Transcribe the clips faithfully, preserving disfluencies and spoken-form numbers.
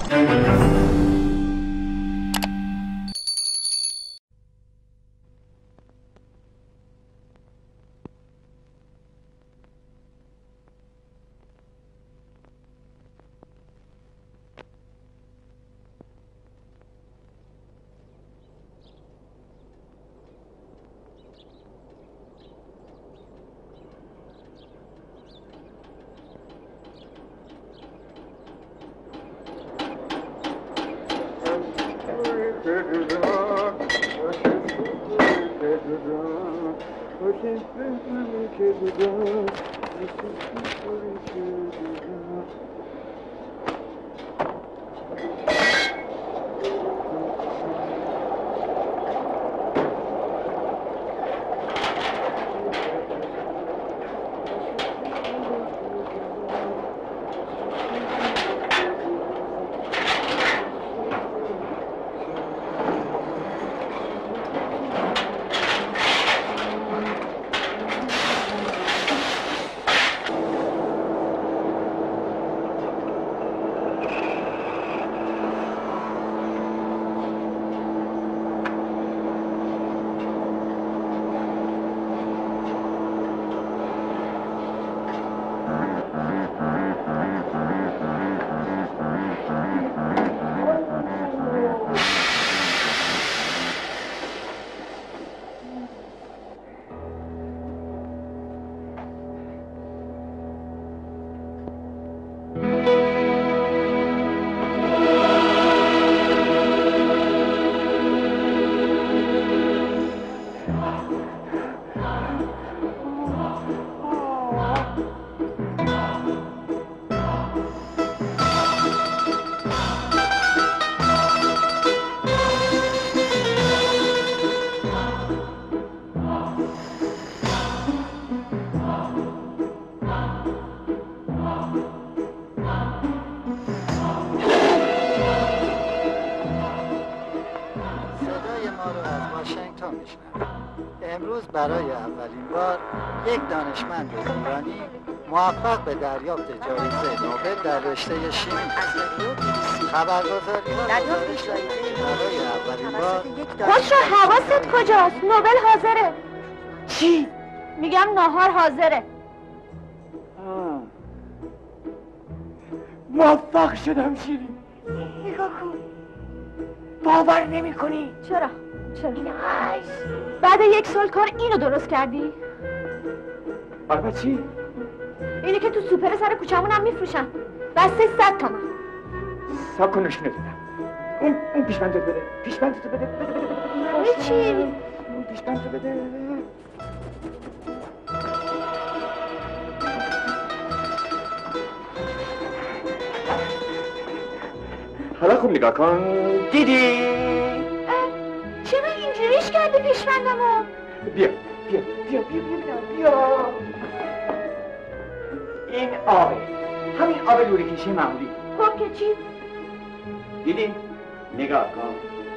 امروز برای اولین بار یک دانشمند ایرانی موفق به دریافت جایزه نوبل در رشته شیمی خبرگزاری‌ها گزارش دادند برای اولین بار. خسرو حواست کجاست؟ نوبل حاضره. چی؟ میگم ناهار حاضره. آه. موفق شدم شیرین. نگاه کن. باور نمی کنی؟ چرا؟ چرا؟ بعد یک سال کار اینو درست کردی؟ البته چی؟ اینه که تو سوپر سر کوچمون هم میفروشن. بسته صد تومن. سب کن نشونه دادم. اون اون پیشبندت بده. پیشبندت بده. بده بده بده. چی؟ اون پیشبندت بده. حالا خوب نگاه کن. دیدی؟ چرا اینجوریش کردی پیشبندمو؟ بیا بیا بیا بیا بیا بیا. این آبه. همین آب لوله کشی معمولی. خب که چی؟ دیدی؟ نگاه کن.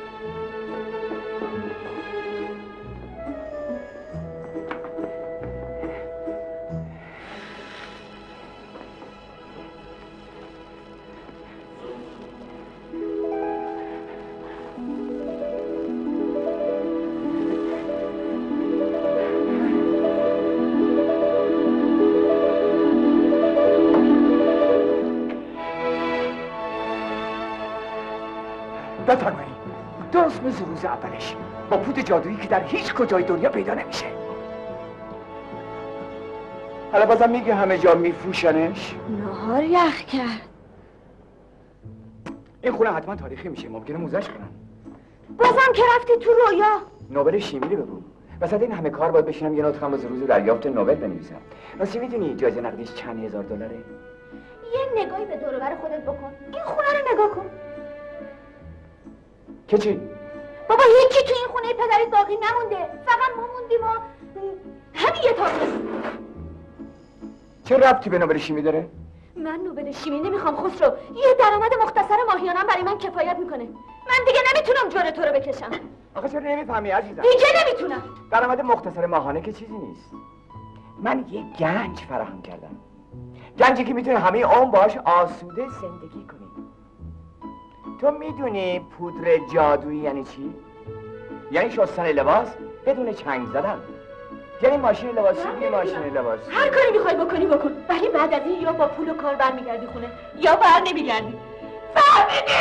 بفرمایید. درست مثل روز اولش با پود جادویی که در هیچ کجای دنیا پیدا نمیشه. حالا بازم میگه همه جا میفروشنش؟ نهار یخ کرد. این خونه حتما تاریخی میشه، ممکنه موزش کنن. بازم که رفتی تو رویا. نوبل شیمی رو بگو. وسط این همه کار باید بشینم یه نطقم واسه روز دریافت نوبل بنویسم. راستی میدونی جایزه نقدیش چند هزار دلاره؟ یه نگاهی به دور و بر خودت بکن. این خونه رو نگاه کن. که چی؟ بابا هیچی تو این خونه پدری باقی نمونده. فقط ما موندیم و همین یه تابلو. چه ربطی به نوبل شیمی داره؟ من نوبل شیمی نمیخوام خسرو. یه درآمد مختصر ماهیانم برای من کفایت میکنه. من دیگه نمیتونم جور تو رو بکشم. آخه چرا نمیفهمی عزیزم؟ دیگه نمیتونم. درآمد مختصر ماهانه که چیزی نیست. من یه گنج فراهم کردم. گنجی که میتونه همه عمر باهاش آسوده زندگی کنی. تو میدونی پودر جادویی یعنی چی؟ یعنی شستن لباس بدون چنگ زدن. یعنی ماشین لباسی بی ماشین لباسی. هر کاری میخوای بکنی بکن، ولی بعد از این یا با پول و کار برمیگردی خونه یا بر نمیگردی. فهمیدی؟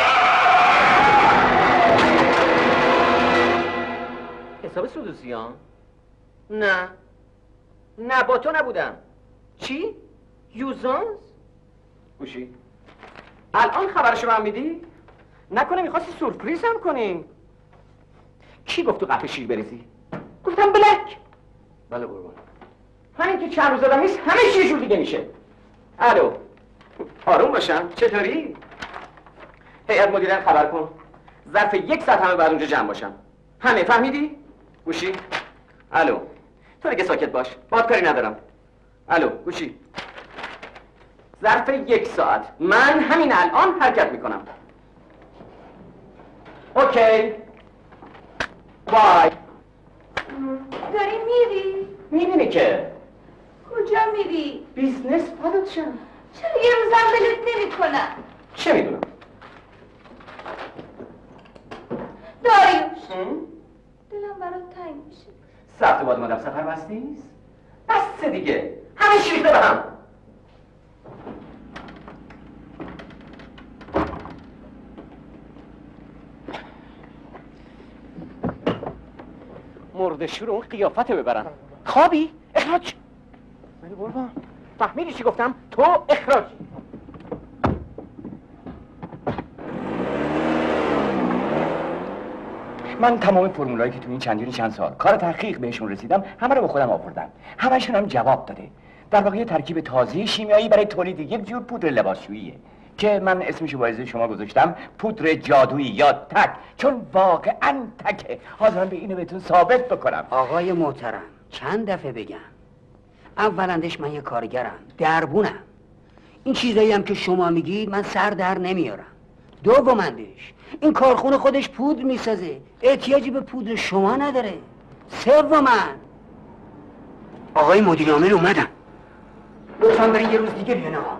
حساب سدوسی ها؟ نه نه با تو نبودم. چی؟ یوزانس؟ گوشی الان خبرشو من میدی؟ نکنه میخواستی سورپریز هم کنی؟ کی گفت تو قهوه شیر بریزی؟ گفتم بلک. بله قربان. همین که چند روز دادم نیست همه چی یه جور دیگه میشه. الو آروم باشم، چطوری؟ هیئت مدیره خبر کن ظرف یک ساعت همه بعد اونجا جمع باشم. همه فهمیدی؟ گوشی الو تو دیگه ساکت باش، باهات کاری ندارم. الو گوشی ظرف یک ساعت من همین الان حرکت میکنم. اوکی بای. داری میری؟ میبینی که کجا میری؟ بیزنس فدات شم. چرا یه روزم ولت نمی کنم؟ چه میدونم؟ داریوش دلم برات تنگ میشه. سفت باد مادم سفر بسته نیست؟ بسته دیگه همه شیخته به هم. مردشور اون قیافت ببرن. خوابی؟ اخراج. ولی قربان فهمیدی چی گفتم؟ تو اخراج. من تمام فرمولایی که تو این چندین چند سال کار تحقیق بهشون رسیدم همه رو به خودم آوردم. همشون هم جواب داده. در واقع یه ترکیب تازه شیمیایی برای تولید یک جور پودر لباسشوییه که من اسمشو با اجازه شما گذاشتم پودر جادویی یا تک، چون واقعا تکه. حاضرم به اینو بهتون ثابت بکنم. آقای محترم چند دفعه بگم، اولندش من یه کارگرم، دربونم. این چیزایی هم که شما میگید من سر در نمیارم. دومندش این کارخونه خودش پودر میسازه، احتیاجی به پودر شما نداره. سومن آقای مدیر عامل اومدن، لطفا برای یه روز دیگه بیان آقا.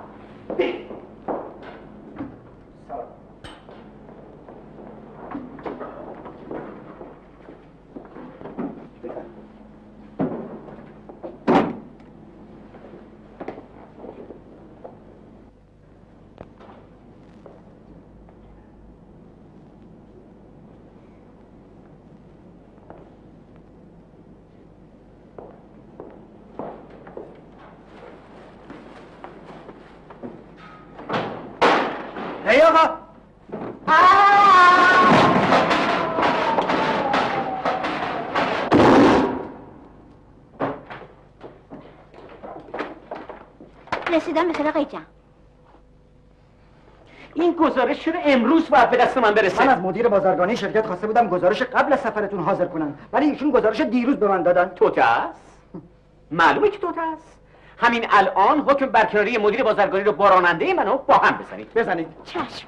ای آقا رسیدم به خیر آقای جان. این گزارش چرا امروز باید به دست من برسه؟ من از مدیر بازرگانی شرکت خواسته بودم گزارش قبل از سفرتون حاضر کنن، ولی ایشون گزارش دیروز به من دادن. توته است؟ معلومه که توته است. همین الان حکم برکناری مدیر بازرگانی رو با راننده منو با هم بزنید. بزنید. چشم.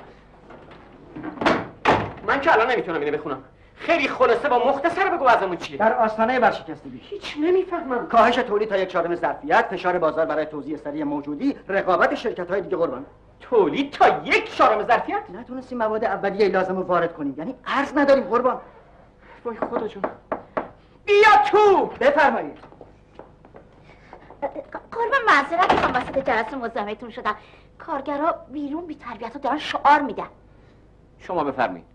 من که الان نمیتونم اینو بخونم. خیلی خلاصه با مختصر بگو ازمون چیه؟ در آستانه ورشکستگی هیچ نمیفهمم. کاهش تولید تا یک چهارم ظرفیت، فشار بازار برای توزیع سریع موجودی، رقابت شرکت‌های دیگه قربان. تولید تا یک چهارم ظرفیت؟ نتونستیم مواد اولیه لازم رو وارد کنیم، یعنی ارز نداریم قربان. وای خدا جون. بیا تو. بفرمایید. قربان معذرت میخوام وسط جلسه مزاحمتون شدم. کارگرها بیرون بی تربیت رو دارن شعار میدن. شما بفرمایید.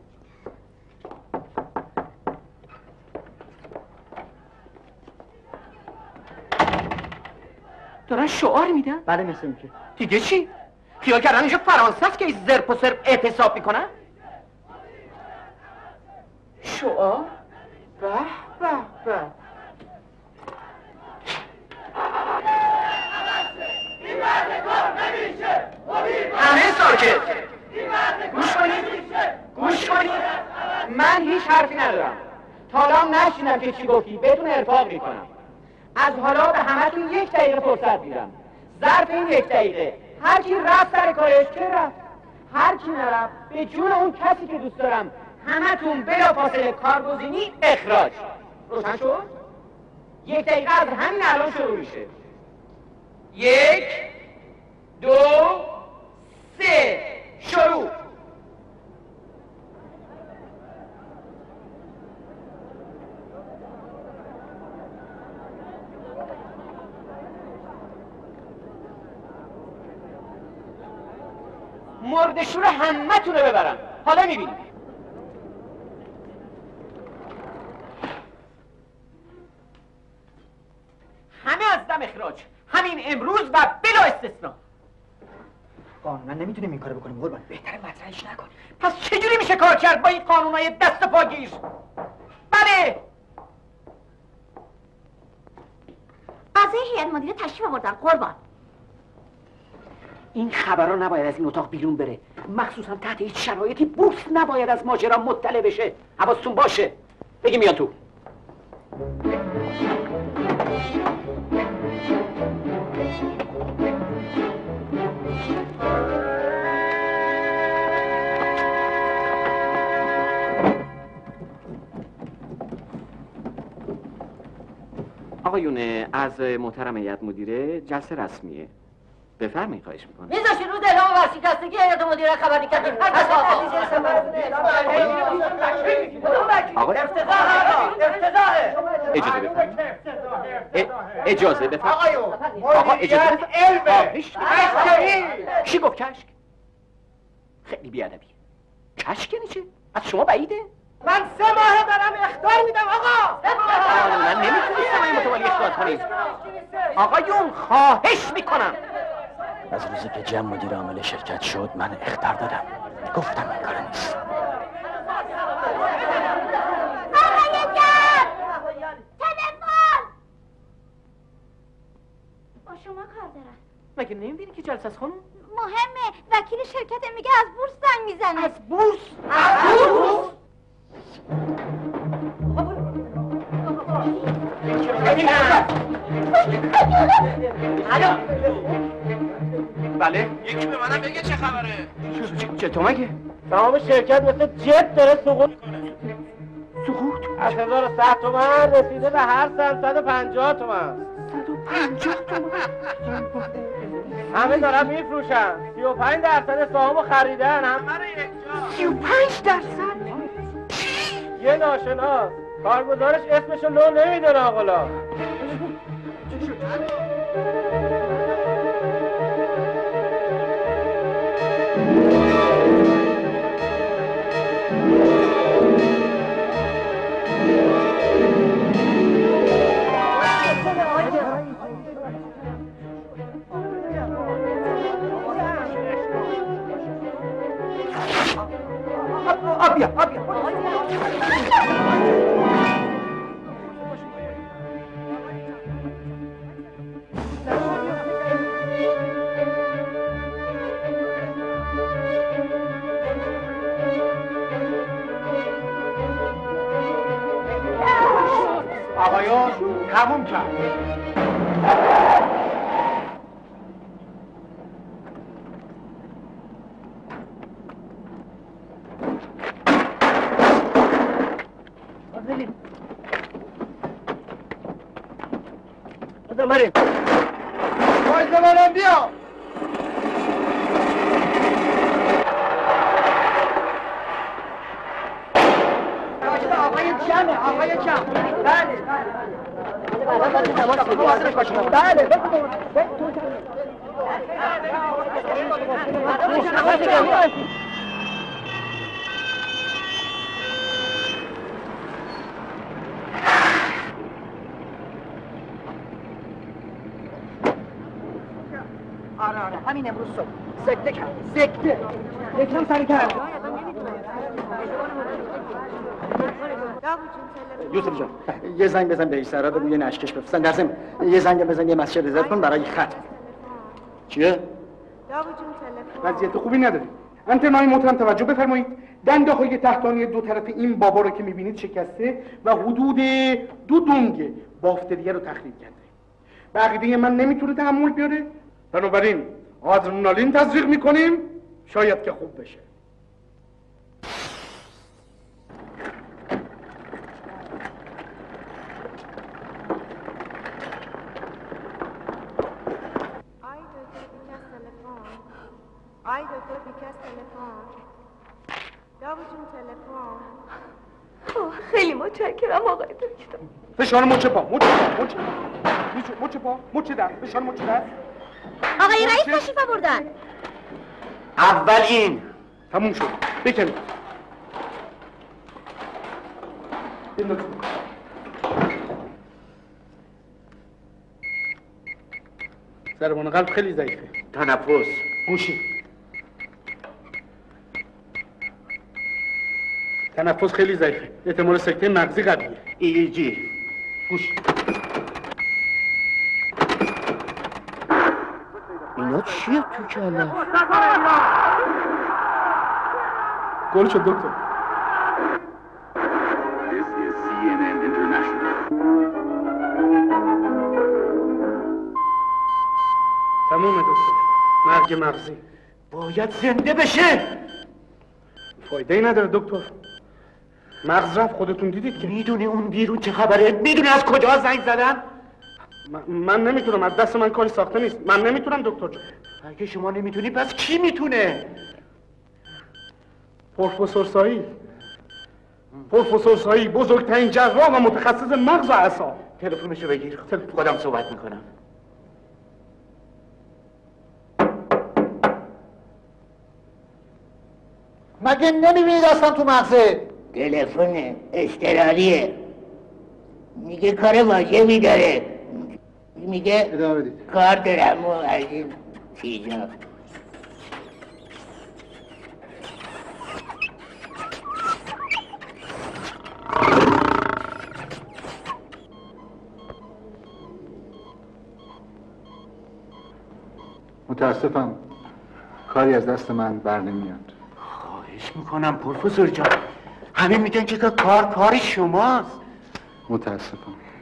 دارن شعار میدن؟ بله مثل اینکه. دیگه چی؟ خیال کردن اینجا فرانسه است که این زرپ و سرپ اعتصاب میکنن؟ شعار؟ به به به. همه ساکت. گوش کنید. گوش کنید. من هیچ حرفی ندارم. تا حالا هم نشیدم که چی گفتی. بهتون ارفاق میکنم. از حالا به همتون یک دقیقه فرصت میدم. ظرف این یک دقیقه هر کی رفت سر کارش که رفت، هر کی نرفت به جون اون کسی که دوست دارم همتون بلافاصله کارگزینی اخراج. روشن شد؟ یک دقیقه از همین الان شروع میشه. یک دو سه شروع. مردشور همه تونه ببرم. حالا میبینیم. همه از دم اخراج، همین امروز و بلا استثناء. قانونا نمیتونیم این کارو بکنیم قربان، بهتره مطرحش نکنیم. پس چجوری میشه کار کرد با این قانونای دست و پاگیر؟ بله اعضای هیئت مدیره تشریف آوردن قربان. این خبرها نباید از این اتاق بیرون بره، مخصوصا تحت هیچ شرایطی بورس نباید از ماجرا مطلع بشه. حواستون باشه. بگی میان تو. آقایون اعضای محترم هیئت مدیره، جلسه رسمیه. بفرمایید خواهش میکنم. میذاشی رو اعلام ورشکستگی هیئت مدیره خبری کردیم. آقا افتضاحه. اجازه بفرمایید. اجازه بفرمایید. آقایون آقا اجازه علمه. خواهش می‌کنم. کی گفت کشک؟ خیلی بی‌ادبی. کشک یعنی چه؟ از شما بعیده؟ من سه ماه دارم اخطار میدم آقا. من نمیتونستم این متوالی اخطار کنید. آقایون خواهش میکنم. از روزی که جمع مدیر عامل شرکت شد من اخطار دادم. گفتم این کار نیست. آقای جمع تلفن با شما کار دارم. مگه نمیبینی که جلسه از خانم؟ مهمه. وکیل شرکت میگه از بورس زنگ میزنه. از بورس؟ از بورس؟ الو بله یکی به منم بگه چه خبره؟ چطور مگه؟ تمام شرکت مثل جت داره سقوط میکنه. سقوط؟ از هزار و صد تومن رسیده به هر سن صد و پنجاه تومن. صد و پنجاه تومن؟ همه دارن میفروشن. سی و پنج درصد سهامو خریدن همه رو یک جا. سی و پنج درصد؟ یه ناشناس کارگزارش اسمشو لو نمیدونه آقلا. آبیا آبیا آقایون تموم کرد. بریم. باید منم بیا. آقای جمعه آقای جمع. بله بله بله. آره آره همین امروز صبح سکته کرد سکته یکم سری کرد. یوسف جان یه زنگ بزن به ایسرا بگو یه نشکش بفرستن. در ضمن یه زنگ بزن یه مسجد رزرو کن برای خط. چیه؟ وضعیت خوبی نداره. انتنای محترم توجه بفرمایید. دنده‌های تحتانی دو طرف این بابا رو که می‌بینید شکسته و حدود دو دنگ بافت دیگه رو تخریب کرده. بقیه من نمیتونه تحمل بیاره. بنابراین آدرنالین تزریق میکنیم شاید که خوب بشه. آی دکتر بیکس تلفن. داو جون تلفن. خیلی متشکرم آقای دکتر. فشار مچ پا مچ پا مچ مچ پا مچ دست فشار مچ دست. آقای رئیس تشریف آوردن. اول این. تموم شد. بکنید. این دکتر. ضربان قلب خیلی ضعیفه. تنفس. گوشی. تنفس خیلی ضعیفه. احتمال سکته مغزی قویه. ای جی. گوش. اینا چیه تو کله؟ گل شد دکتر. This is C N N International. تمومه دکتر. مرگ مغزی. باید زنده بشه. فایده ای نداره دکتر. مغز رفت، خودتون دیدید که. میدونی اون بیرون چه خبره؟ میدونی از کجا زنگ زدن؟ من, من نمیتونم، از دست من کاری ساخته نیست. من نمیتونم دکتر جان. اگه شما نمیتونی پس کی میتونه؟ پروفسور سایی. پروفسور سایی بزرگترین جراح و متخصص مغز و اعصاب. تلفنشو بگیر. خودم صحبت میکنم. مگه نمیبینید اصلا تو مغزه؟ تلفن اضطراریه. میگه کار واجبی داره. میگه ادامه بدید. کار دارم و از این چیزا. متاسفم کاری از دست من بر نمیاد. خواهش میکنم پروفسور جان. همه میگن که کار کار شماست. متاسفم.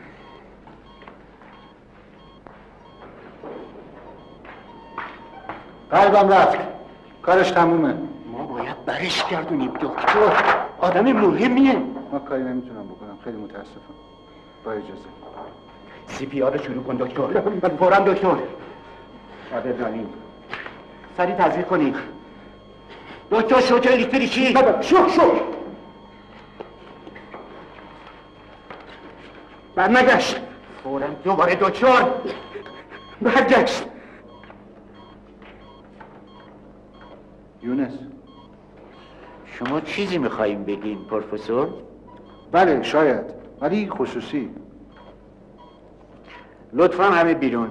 قلبم رفت. کارش تمومه. ما باید برش گردونیم دکتر. آدم مهمیه. ما کاری نمیتونم بکنم. خیلی متاسفم. با اجازه. سی پی آر شروع کن دکتر. فوراً دکتر. شاده دانیم. سریع تزریق کنید. دکتر شوک الکتریکی. شوک شوک. برنگشت. فوراً دوباره دکتر. برگشت. یونس. شما چیزی میخواییم بگین پروفسور؟ بله شاید، ولی خصوصی. لطفاً همه بیرون.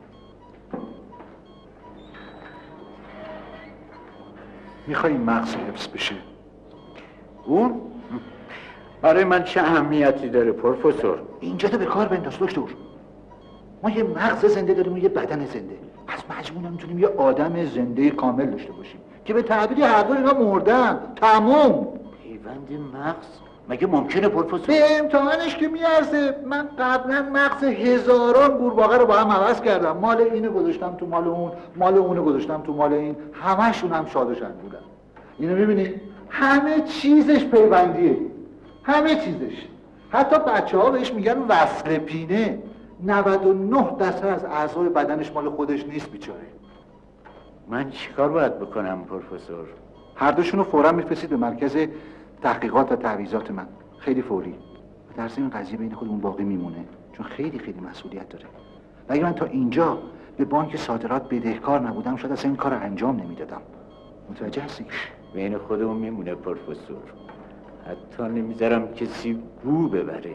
میخوایی مغز حفظ بشه؟ اون؟ برای من چه اهمیتی داره پروفسور؟ اینجا تو به کار بنداز دکتر. ما یه مغز زنده داریم و یه بدن زنده. پس مجموعاً میتونیم یه آدم زنده کامل داشته باشیم که به تعبیر هر دو اینا مردن. تموم. پیوند مغز؟ مگه ممکنه پروفسور؟ به امتحانش که میارزه. من قبلا مغز هزاران قورباغه رو با هم عوض کردم. مال اینو گذاشتم تو مال اون، مال اونو گذاشتم تو مال این. همشون هم شاد و شنگولن. اینو میبینی؟ همه چیزش پیوندیه. همه چیزش. حتی بچه ها بهش میگن وصل پینه. نود و نه درصد از اعضای بدنش مال خودش نیست بیچاره. من چیکار باید بکنم پروفسور؟ هر دوشون رو فوراً میفرستید به مرکز تحقیقات و تعویضات من. خیلی فوری. در ضمن این قضیه بین خودمون باقی میمونه چون خیلی خیلی مسئولیت داره. و اگه من تا اینجا به بانک صادرات بدهکار نبودم شاید اصلا این کار رو انجام نمیدادم. متوجه هستی؟ بین خودمون میمونه پروفسور. حتی نمیذارم کسی بو ببره.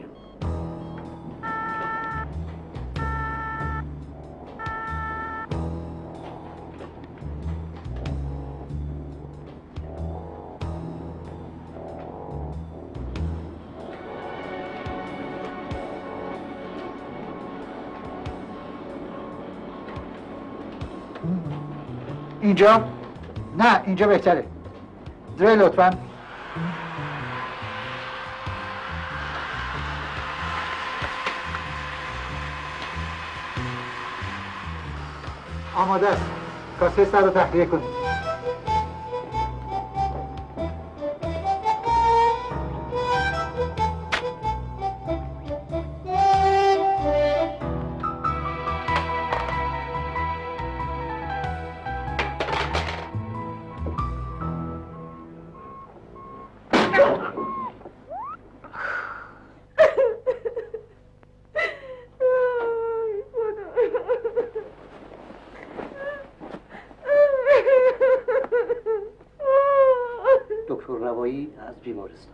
اینجا؟ نه اینجا بهتره. دره لطفاً. آماده است. کاسه سر رو تخلیه کنید. پرروایی از بیمارستان.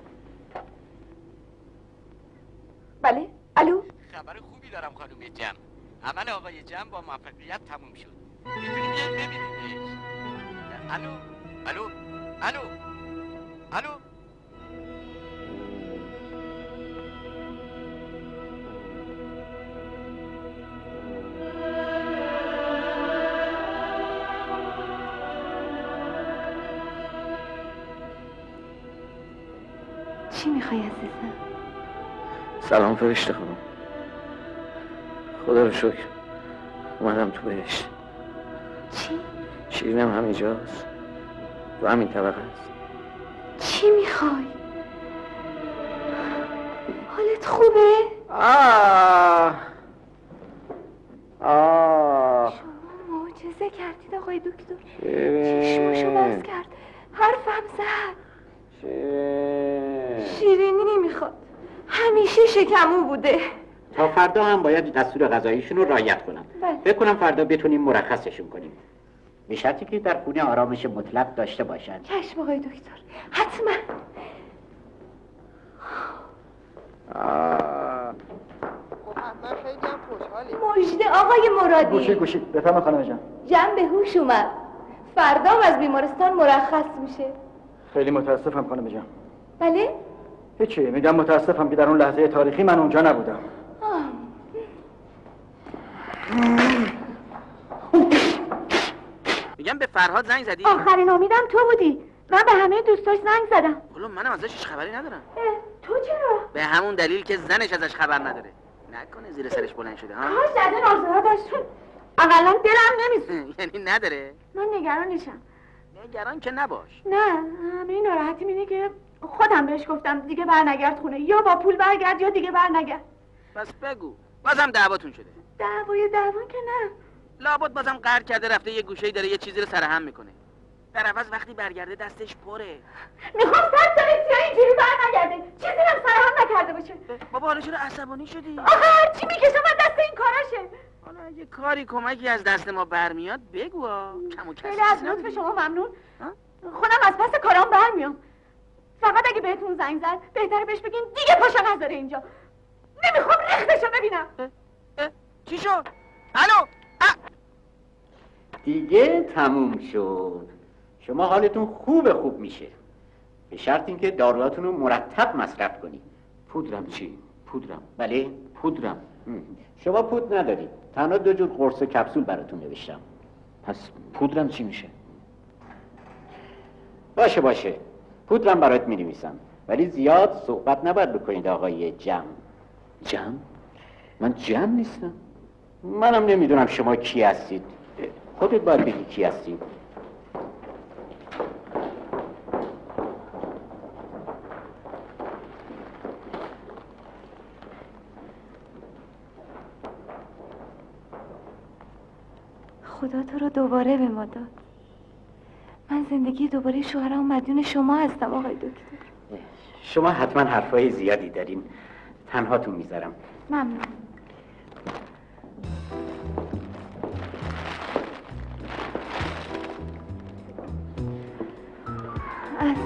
بله؟ الو؟ خبر خوبی دارم خانم جم. عمل آقای جم با موفقیت تموم شد. میتونیم بیاید ببینیدش. الو؟ الو؟ الو؟ الو؟ چی میخوای عزیزم؟ سلام فرشته خانم. خدا رو شکر اومدم تو بهشت. چی؟ شیرینم همینجاست، تو همین طبقه است. چی میخوای؟ حالت خوبه؟ آه آه شما معجزه کردید آقای دکتر. شیرین چشماشو باز کرد، حرفم زد. شیرین شیرینی نمیخواد، همیشه شکمو بوده. تا فردا هم باید دستور غذاییشون رو رعایت کنم. بله. فکر کنم فردا بتونیم مرخصشون کنیم، به شرطی که در خونه آرامش مطلق داشته باشن. چشم آقای دکتر، حتما. آه من خیلی هم خوشحالیم. مژده آقای مرادی. گوشید گوشید بفهم خانم جان. جمع به هوش اومد، فردا از بیمارستان مرخص میشه. خیلی متاسفم خانم جان. بله؟ هیچی، میگم متاسفم که در اون لحظه تاریخی من اونجا نبودم. آه. میگم به فرهاد زنگ زدی؟ آخرین امیدم تو بودی. من به همه دوستاش زنگ زدم. حالا منم ازش هیچ خبری ندارم. تو چرا؟ به همون دلیل که زنش ازش خبر نداره. نکنه زیر سرش بلند شده ها؟ کاش از این آزادش شد. اقلا دلم نمیسوزه. یعنی نداره؟ من نگرانشم. نگران که نباش. نه، همه ناراحتیم اینه که خودم بهش گفتم دیگه برنگرد خونه، یا با پول برگرد یا دیگه برنگرد. پس بگو بازم دعواتون شده؟ دعوای دعوا که نه. لابد بازم قهر کرده رفته یه گوشه‌ای داره یه چیزی رو سرهم میکنه. در عوض وقتی برگرده دستش پره. میخوام صد تا سیاه اینجوری برنگرده، چیزی هم سرهم نکرده باشه. بابا حالا چرا عصبانی شدی؟ آخه هرچی میکشم از دست این کارشه. حالا اگه کاری کمکی از دست ما برمیاد بگو ها. کم و کسی خیلی از لطف شما ممنون. خودم از پس کارام برمیام. فقط اگه بهتون زنگ زد بهتره بهش بگین دیگه پاشا نذاره اینجا. نمیخوام رختشو ببینم. اه اه چی شد؟ الو؟ دیگه تموم شد. شما حالتون خوب خوب میشه، به شرط اینکه داروهاتون رو مرتب مصرف کنید. پودرم چی؟ پودرم؟ بله؟ پودرم. شما پود ندارید، تنها دو جور قرص کپسول براتون نوشتم. پس پودرم چی میشه؟ باشه باشه، پودرم برات می نویسم، ولی زیاد صحبت نباید بکنید آقای جم. جم؟ من جم نیستم. منم نمیدونم شما کی هستید، خودت باید بگی کی هستید. خدا تو رو دوباره به ما داد. من زندگی دوباره شوهرم مدیون شما هستم آقای دکتر. شما حتما حرفای زیادی دارین، تنهاتون میذارم. ممنون. عزیزم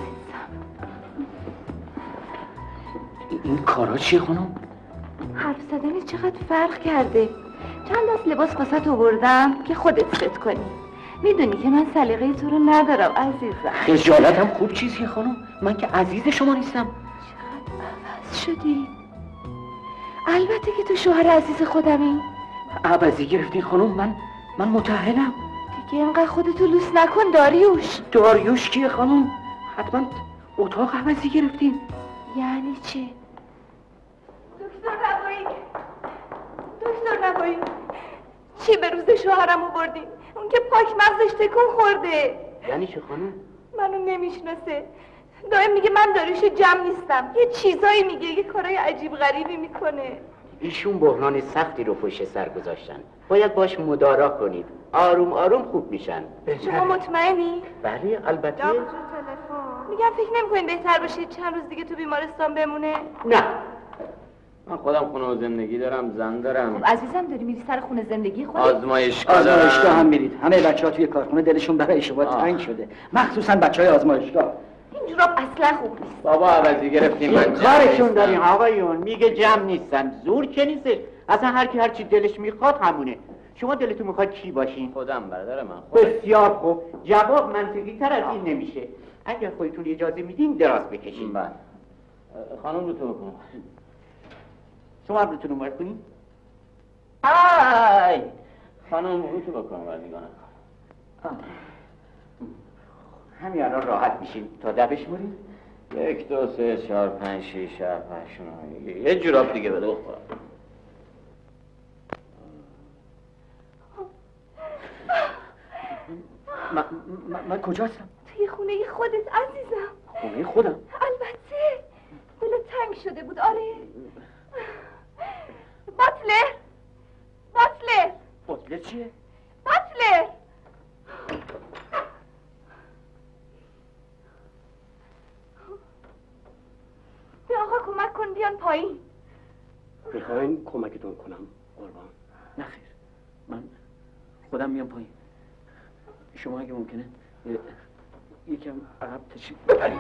این کارا چیه خانم؟ حرف زدنی چقدر فرق کرده. چند دست لباس واسه آوردم که خودت ست کنی. میدونی که من سلیقه تو رو ندارم عزیزم. خجالتم خوب چیزیه خانم، من که عزیز شما نیستم. چقدر عوض شدی. البته که تو شوهر عزیز خودمی. عوضی گرفتین خانم، من من متأهلم. دیگه اینقدر خودتو لوس نکن داریوش. داریوش کیه خانم؟ حتما اتاق عوضی گرفتین. یعنی چی؟ دکتر نبایی دکتر نبایی چی به روز شوهرمو بردین؟ اون که پاک مغزش تکون خورده. یعنی چه خانم؟ منو نمیشناسه، دائم میگه من داریوش جمع نیستم، یه چیزایی میگه، یه کارای عجیب غریبی میکنه. ایشون بحران سختی رو پشت سر گذاشتن، باید باش مدارا کنید، آروم آروم خوب میشن. شما مطمئنی؟ بله البته. میگم فکر نمیکنین بهتر باشید چند روز دیگه تو بیمارستان بمونه؟ نه، من خودم خونه و زندگی دارم، زن دارم. خب عزیزم داری میری سر خونه زندگی خودت؟ آزمایشگاه آزمایشگاه هم میرید. همه بچه‌ها توی کارخونه دلشون برای شما تنگ شده، مخصوصا بچه‌های آزمایشگاه. این این جوراب اصلا خوب نیست. بابا عوضی گرفتیم من کارشون داریم آقایون، میگه جمع نیستن، زور که نیستش، اصلا هر کی هر چی دلش میخواد همونه. شما دلتون میخواد کی باشین؟ خودم برادر من خودم. بسیار خوب، جواب منطقی تر از این نمیشه. اگر خودتون اجازه میدین دراز بکشین. بله. خانم رو تو بکن. شما هم روتون رو کنین. آی خانم رو تو بکن بردیگانه. همین الان راحت میشیم تا ده بشموریم. یک دو سه چهار پنج شیش هفت هشت نه. یه جوراب دیگه بده بخورم. من, من, من کجا هستم؟ توی خونه خودت عزیزم. خونه خودم؟ البته دلت تنگ شده بود. آره باتلر باتلر باتلر چیه؟ باتلر به آقا کمک کن بیان پایین. میخواین کمکتون کنم قربان؟ نخیر من خودم میام پایین. شما اگه ممکنه یکم عقب تشریف ببرید.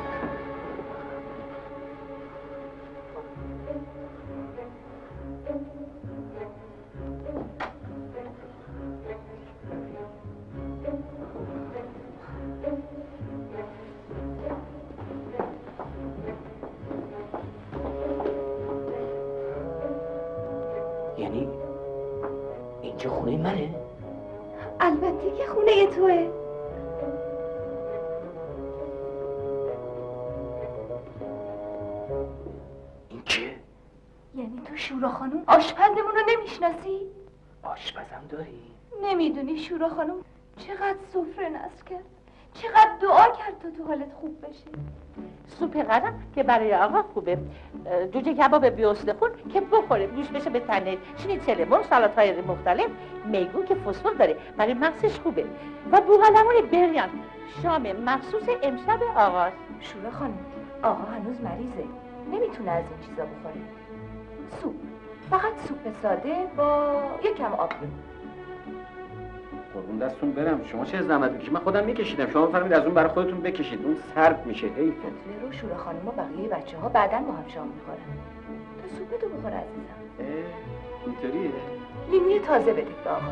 یعنی اینجا خونه منه؟ البته که خونه توه. این چیه؟ یعنی تو شورا خانم آشپزمون رو نمیشناسی؟ آشپزم داری؟ نمیدونی شورا خانم چقدر سفره نصب کرد، چقدر دعا کرد تا تو حالت خوب بشه. سوپ قدم که برای آقا خوبه، جوجه کباب بیوستخون که بخوره گوش بشه به تنه، شنیتزل لیمون، سالات های مختلف، میگو که فسفر داره برای مغزش خوبه و بوغلمون بریان شام مخصوص امشب آقاست. شورا خانم آقا هنوز مریضه، نمیتونه از این چیزا بخوره. سوپ، فقط سوپ ساده با یکم آب لیمون. قربون دستون برم، شما چه زحمت میکشید؟ من خودم میکشیدم، شما بفرمایید از اون برای خودتون بکشید، اون سرد میشه. حیفه. بطلر و شورا خانم و بقیه بچه ها بعداً با هم شام میخورن. تو سوپتو بخور عزیزم. اینطوریه؟ لیموی تازه بده به آقا.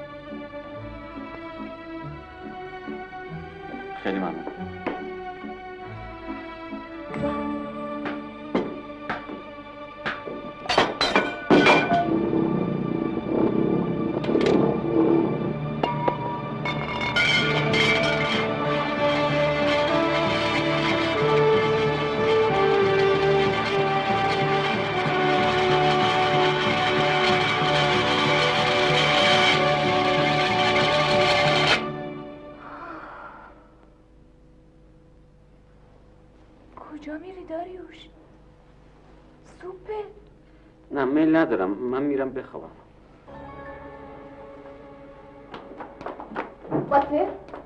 خیلی ممنون. کجا میری داریوش؟ سوپه؟ نه میل ندارم، من میرم بخوابم. باته؟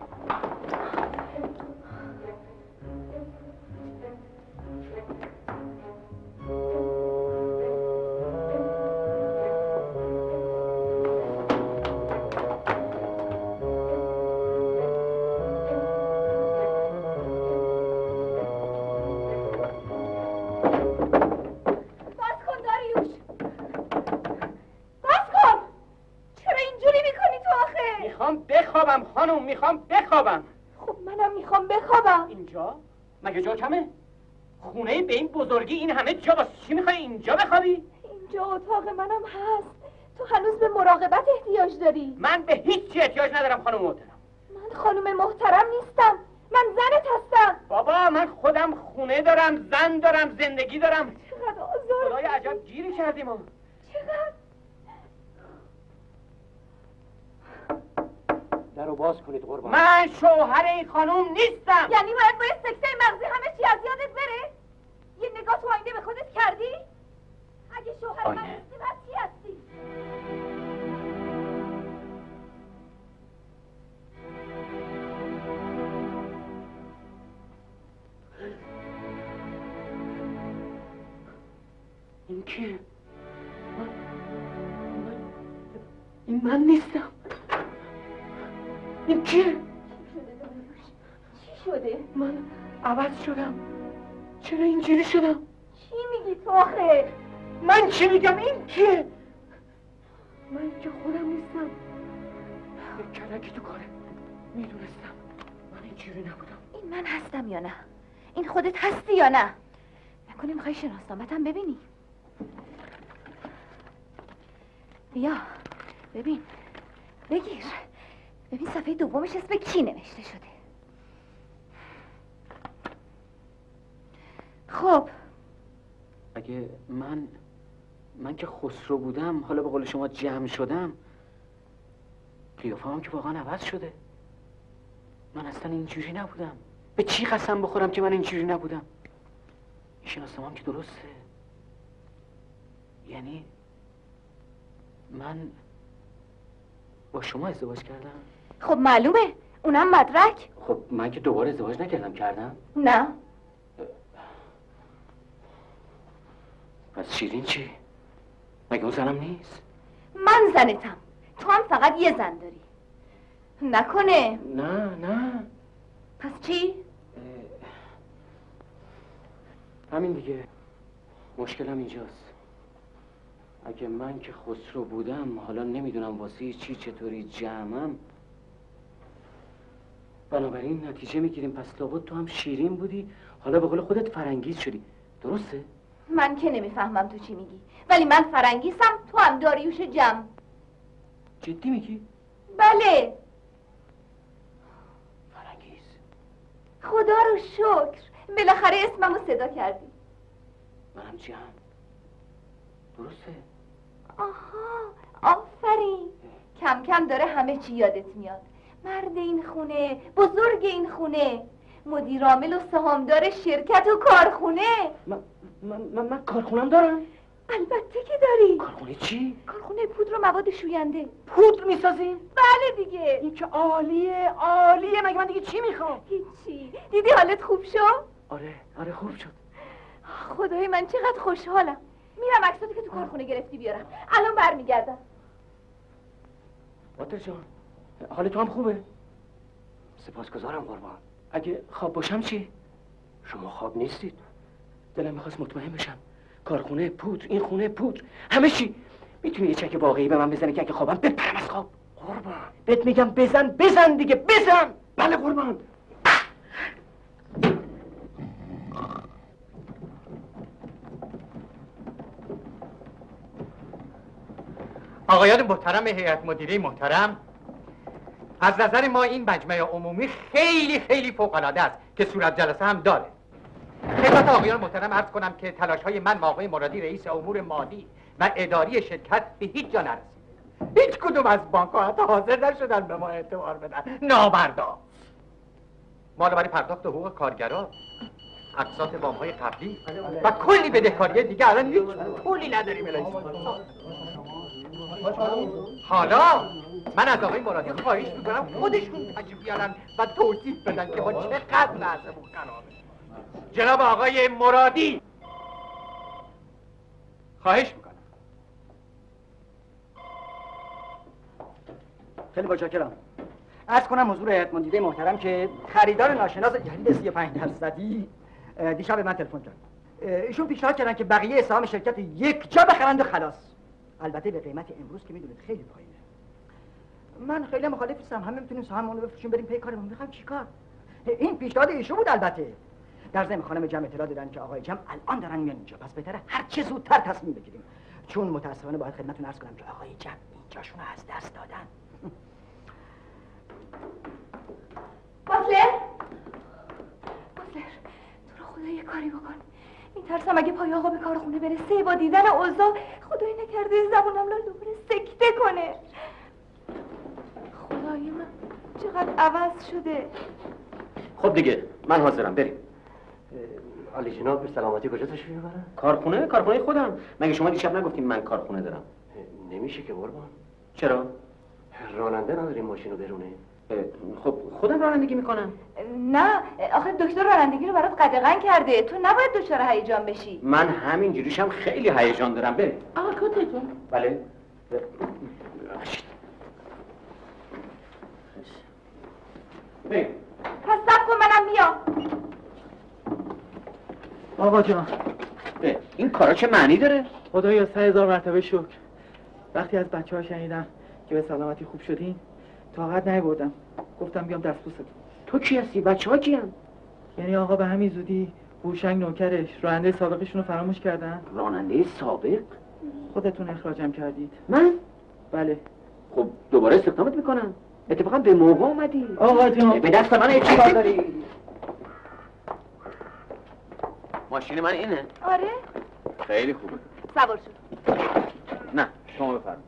خانم میخوام بخوابم. خب منم میخوام بخوابم. اینجا؟ مگه جا کمه؟ خونه به این بزرگی این همه جا، واسه چی میخوای اینجا بخوابی؟ اینجا اتاق منم هست. تو هنوز به مراقبت احتیاج داری. من به هیچ چی احتیاج ندارم خانم محترم. من خانم محترم نیستم، من زنت هستم. بابا من خودم خونه دارم، زن دارم، زندگی دارم. چقدر آزار. خدای عجب گیری کردیم ما. چقدر؟ درو باز کنید قربان. من شوهر این خانوم نیستم. یعنی باید با سکته مغزی همه چی از یادت بره؟ یه نگاه تو آینه به خودت کردی؟ اگه شوهر من نیستی بعد چی هستی؟ این کیه؟ من... من... این من نیستم. این کیه؟ چی شده؟ من عوض شدم. چرا اینجوری شدم؟ چی میگی تو آخه؟ من چی میگم؟ این کیه؟ من که خودم نیستم. یک کلکی تو کاره. میدونستم من اینجوری نبودم. این من هستم یا نه؟ این خودت هستی یا نه؟ نکنی میخوای شناسنامه‌تم ببینی؟ بیا ببین، بگیر، ببین صفحه دومش اسم کی نوشته شده. خب اگه من من که خسرو بودم، حالا به قول شما جمع شدم، قیافه هم که واقعا عوض شده. من اصلا اینجوری نبودم. به چی قسم بخورم که من اینجوری نبودم؟ این شناسنامه‌ام که درسته. یعنی من با شما ازدواج کردم؟ خب معلومه، اونم مدرک. خب من که دوباره ازدواج نکردم، کردم؟ نه. پس شیرین چی؟ مگه اون زنم نیست؟ من زنتم، تو هم فقط یه زن داری. نکنه؟ نه نه. پس چی؟ همین دیگه. مشکلم اینجاست. اگه من که خسرو بودم، حالا نمیدونم واسه چی چطوری جمعم، بنابراین نتیجه میگیریم پس لابد تو هم شیرین بودی، حالا به قول خودت فرنگیز شدی. درسته؟ من که نمیفهمم تو چی میگی، ولی من فرنگیسم، تو هم داریوش جمع. جدی میگی؟ بله. فرنگیز. خدا رو شکر بالاخره اسممو صدا کردی. منم جمع. درسته؟ آها آفرین. کم کم داره همه چی یادت میاد. مرد این خونه، بزرگ این خونه، مدیر عامل و سهامدار شرکت و کارخونه. من من من, من کارخونم دارم؟ البته که داری. کارخونه چی؟ کارخونه پودر و مواد شوینده. پودر میسازیم؟ بله دیگه. این که عالیه عالیه. مگه من دیگه چی میخوام؟ هیچی. دیدی حالت خوب شد؟ آره آره خوب شد. خدای من چقدر خوشحالم. میرم عکساتی که تو کارخونه گرفتی بیارم. الان برمیگردم. مادر جان حال تو هم خوبه؟ سپاسگزارم قربان. اگه خواب باشم چی؟ شما خواب نیستید. دلم میخواست مطمئن بشم. کارخونه پودر، این خونه پودر، همه چی. میتونی یه چک واقعی به من بزنی که اگه خوابم بپرم از خواب؟ قربان بهت میگم بزن بزن دیگه بزن. بله قربان. آقایان محترم هیئت مدیره محترم، از نظر ما این مجمع عمومی خیلی خیلی فوق‌العاده است که صورت جلسه هم داره. خدمت آقایان محترم عرض کنم که تلاش‌های من و آقای مرادی رئیس امور مالی و اداری شرکت به هیچ جا نرسید. هیچ کدوم از بانک‌ها حتی حاضر نشدن به ما اعتبار بدن. نامردا. ما برای پرداخت حقوق کارگران، اقساط وام‌های قبلی و کلی بدهکاری دیگه الان هیچ پولی نداریم الهی. حالا من از آقای مرادی خواهش میکنم خودشون تشریف بیارن و توصیف بدن که با چقدر وضعمون خرابه. جناب آقای مرادی خواهش میکنم. خیلی متشکرم. عرض کنم حضور هیئت مدیره محترم که خریدار ناشناس جدید سی و پنج درصدی دیشب به من تلفن کرد. ایشون پیشنهاد کردن که بقیه سهام شرکت یک جا بخرند و خلاص. البته به قیمت امروز که میدونید خیلی پایینه. من خیلی مخالف نیستم. همه میتونیم سهاممون رو بفروشیم بریم پی کارمون. میخوام چیکار؟ این پیشنهاد ایشون بود البته. در ضمن خانم جمع اطلاع دادن که آقای جمع الان دارن میان اینجا. پس بهتره هر چه زودتر تصمیم بگیریم. چون متاسفانه باید خدمتتون عرض کنم که آقای جمع اینجاشون رو از دست دادن. باتلر باتلر تو رو خدا یه کاری بکن. میترسم اگه پای آقا به کارخونه برسه با دیدن اوضاع خدای نکرده زبونم لال دوباره سکته کنه. خدای من چقدر عوض شده. خب دیگه من حاضرم بریم. علی جناب به سلامتی کجا تشریف میبرن؟ کارخونه؟ کارخونه خودم. مگه شما دیشب نگفتین من کارخونه دارم؟ نمیشه که قربان. چرا؟ راننده نداریم ماشین رو برونه. خب خودم رانندگی میکنم. نه آخه دکتر رانندگی رو برات قدغن کرده. تو نباید دچار هیجان بشی. من همین جوریشم خیلی هیجان دارم. بریم. آقا کتتون. بله. پس ثبت کن منم میام. آقا جان این کارا چه معنی داره؟ خدایا سه هزار مرتبه شکر. وقتی از بچه ها شنیدم که به سلامتی خوب شدین طاقت نیاوردم، گفتم بیام دست بوستون. تو کی هستی؟ بچه ها کیان؟ یعنی آقا به همین زودی هوشنگ نوکرش راننده سابقشون رو فراموش کردن؟ راننده سابق؟ خودتون اخراجم کردید. من؟ بله. خب دوباره استخدامت میکنم. اتفاقا به موقع اومدی. آقا جان به دست من چی کار داری؟ ماشین من اینه؟ آره؟ خیلی خوبه. سوار شد. نه شما بفرمایید.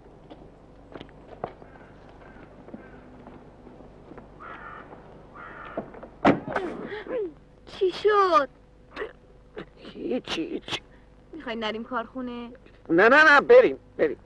چی شد؟ هیچ هیچ. میخوای نریم کارخونه؟ نه نه نه بریم بریم.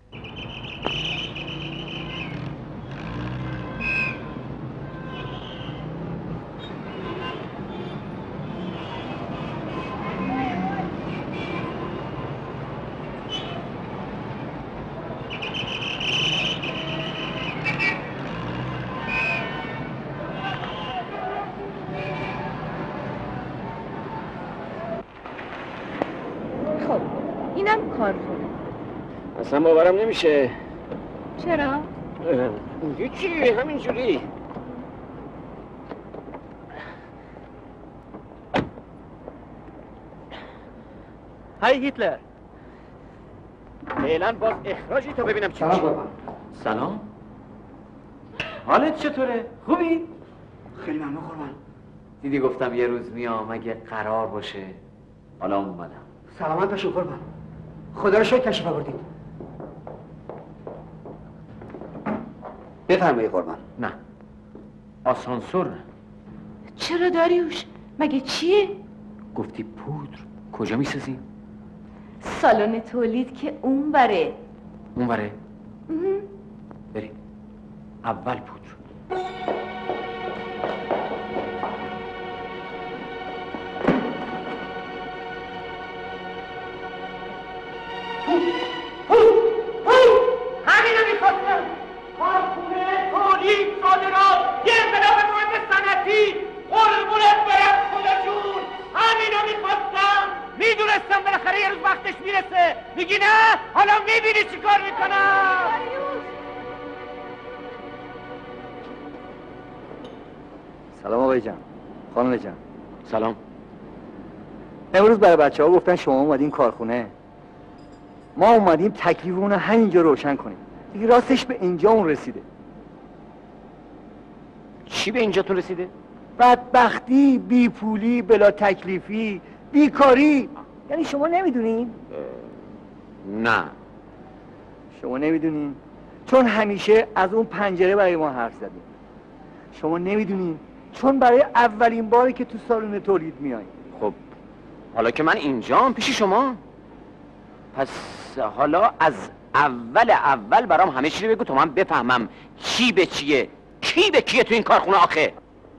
اینم کارخونه. اصلا باورم نمیشه. چرا؟ هیچی همینجوری. های هیتلر. فعلا باز اخراجی تا ببینم چی میشه. سلام. حالت چطوره؟ خوبی؟ خیلی ممنون قربان. دیدی گفتم یه روز میام اگه قرار باشه. حالا اومدم. سلامت باشو قربان. خدا رو شکر تشریف آوردید. بفرمایید قربان. نه آسانسور نه. چرا داریوش؟ مگه چیه؟ گفتی پودر. کجا میسازی؟ سالن تولید که اون بره. اون بره؟ بریم. اول پودر. همینو میخواستم. کارخونه تولید صادرات یه انقلاب مهم صنعتی قربونت برم خدا جون. همینو میخواستم. میدونستم بالاخره یه روز وقتش میرسه. میگی نه؟ حالا میبینی چی کار میکنم. سلام آقای جان. خانم جان سلام. امروز برای بچه ها گفتن شما اومدین کارخونه، ما اومدیم تکلیفمون رو همینجا روشن کنیم. دیگه راستش به اینجا اون رسیده. چی به اینجا تو رسیده؟ بدبختی، بیپولی، بلا تکلیفی، بیکاری. یعنی شما نمیدونین؟ نه شما نمیدونین چون همیشه از اون پنجره برای ما حرف زدیم. شما نمیدونین چون برای اولین باری که تو سالن تولید میاییم. خب حالا که من اینجام پیش شما، پس حالا از اول اول برام همه چی رو بگو تا من بفهمم چی به چیه، کی به کیه تو این کارخونه آخه.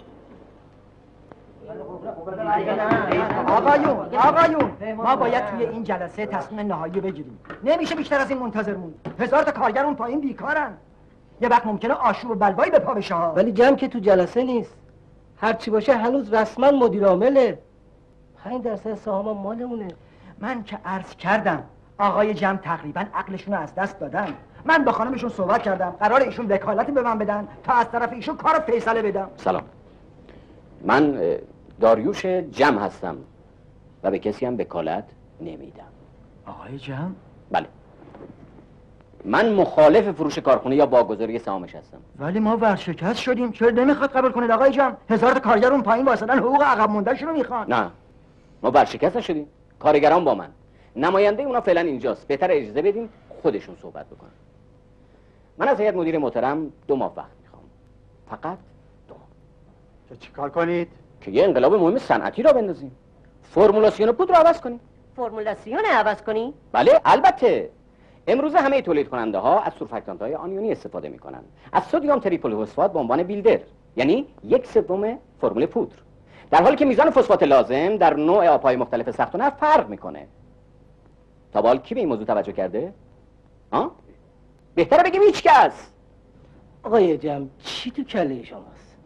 آقایون آقایون ما باید توی این جلسه تصمیم نهایی بگیریم. نمیشه بیشتر از این منتظر موند. هزار تا کارگر اون پایین بیکارن. یه وقت ممکنه آشوب و بلوایی به پا بشه. ولی جمع که تو جلسه نیست. هرچی باشه هنوز رسما مدیر عامله. پنج درصد سهام مالمونه. من که عرض کردم آقای جمع تقریبا عقلشون رو از دست دادن. من با خانمشون صحبت کردم، قرار ایشون وکالتی به من بدن تا از طرف ایشون کار فیصله بدم. سلام، من داریوش جمع هستم و به کسی هم وکالت نمیدم. آقای جمع؟ بله، من مخالف فروش کارخونه یا واگذاری سهامش هستم. ولی ما ورشکست شدیم. چرا نمیخواد قبول کنید آقای جمع؟ هزار تا کارگر اون پایین واسدن حقوق عقب موندهشون رو میخوان. نه، ما ورشکست نشدیم. کارگران با من. نماینده اونا فعلا اینجاست. بهتر اجازه بدیم خودشون صحبت بکنن. من از هیئت مدیره محترم دو ماه وقت میخوام. فقط دو ماه. چه چیکار کنید؟ که یه انقلاب مهم صنعتی را بندازیم. فرمولاسیون پودر رو عوض کنیم. فرمولاسیون عوض کنی؟ بله البته. امروز همه تولید کننده ها از سورفاکتانت های آنیونی استفاده میکنن. از سدیم تریپل فسفات به عنوان بیلدر، یعنی یک سوم فرمول پودر. در حالی که میزان فسفات لازم در نوع آبهای مختلف سخت و نرم فرق میکنه. تا به حال کی به این موضوع توجه کرده؟ ها؟ بهتره بگیم هیچ کس. آقای جمع چی تو کله شماست؟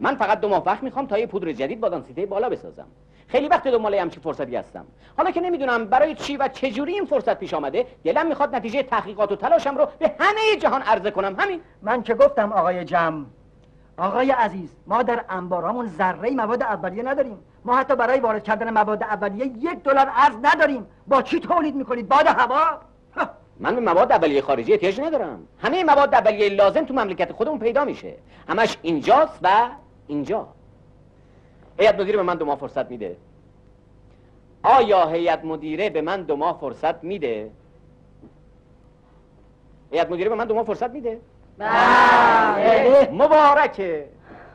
من فقط دو ماه وقت میخوام تا یه پودر جدید با دانسیته بالا بسازم. خیلی وقت دنبال همچین فرصتی هستم. حالا که نمیدونم برای چی و چه جوری این فرصت پیش آمده، دلم میخواد نتیجه تحقیقات و تلاشم رو به همه جهان عرضه کنم. همین. من که گفتم آقای جم، آقای عزیز، ما در انبارامون ذره مواد اولیه نداریم. ما حتی برای وارد کردن مواد اولیه یک دلار ارز نداریم. با چی تولید میکنید؟ باد هوا؟ من به مواد اولیه خارجی احتیاج ندارم. همه مواد اولیه لازم تو مملکت خودمون پیدا میشه. همش اینجاست و اینجا. هیئت مدیره به من دو ماه فرصت میده. آیا هیئت مدیره به من دو ماه فرصت میده؟ هیئت مدیره به من دو ماه فرصت میده؟ بله. مبارکه.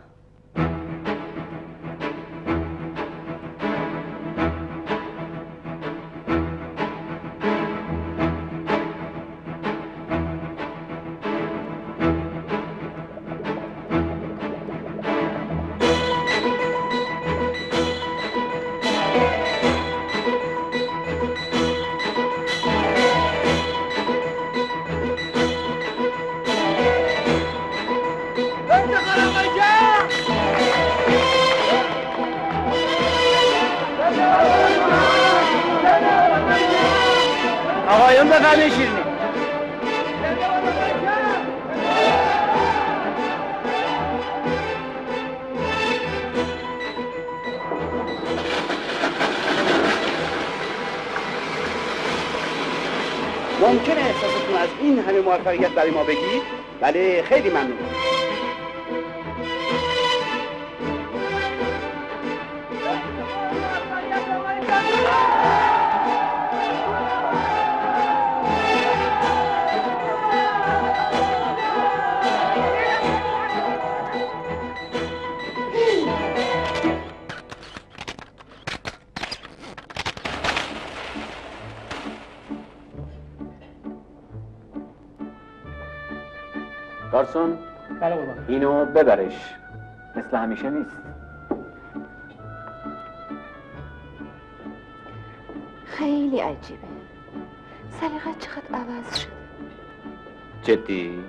آقایون بفرمایید شیرینی. ممکنه احساستون از این همه موفقیت برای ما بگید؟ بله خیلی ممنون. گارسون بله بابا. اینو ببرش، مثل همیشه نیست. خیلی عجیبه. سلیقت چقدر عوض شده. جدی؟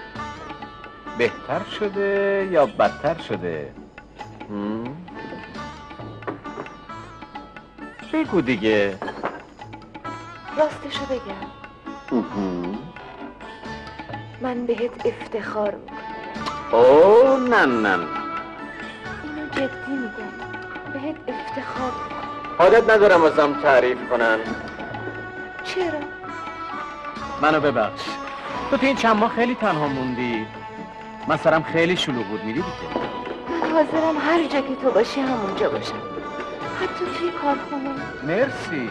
بهتر شده یا بدتر شده؟ هم؟ بگو دیگه. راستشو بگم، هم. من بهت افتخار میکنم. اوه نه نه نه، اینو جدی میگم، بهت افتخار میکنم. عادت ندارم ازم تعریف کنن. چرا؟ منو ببخش، تو تو این چند ماه خیلی تنها موندی. من سرم خیلی شلوغ بود، میدیدی که من حاضرم هر جا که تو باشی همونجا باشم، حتی توی کارخونه. مرسی.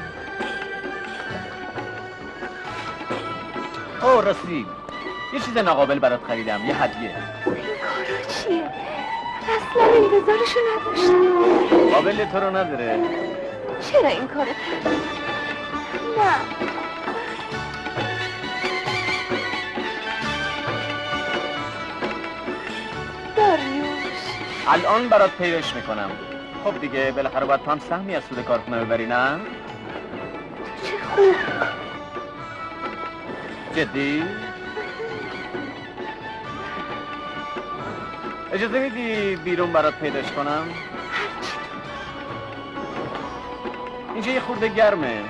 اوه راستی یه چیز ناقابل برات خریدم، یه هدیه. این کارا چیه؟ اصلا انتظارشو نداشتم. قابل تو رو نداره. چرا این کارو کردی؟ نه. داریوش الان برات پیداش میکنم. خب دیگه بالاخره باید تو هم سهمی از سود کارخونه ببری، نه؟ چه خوب. جدی؟ اجازه میدی بیرون برات پیداش کنم؟ اینجا یه خورده گرمه.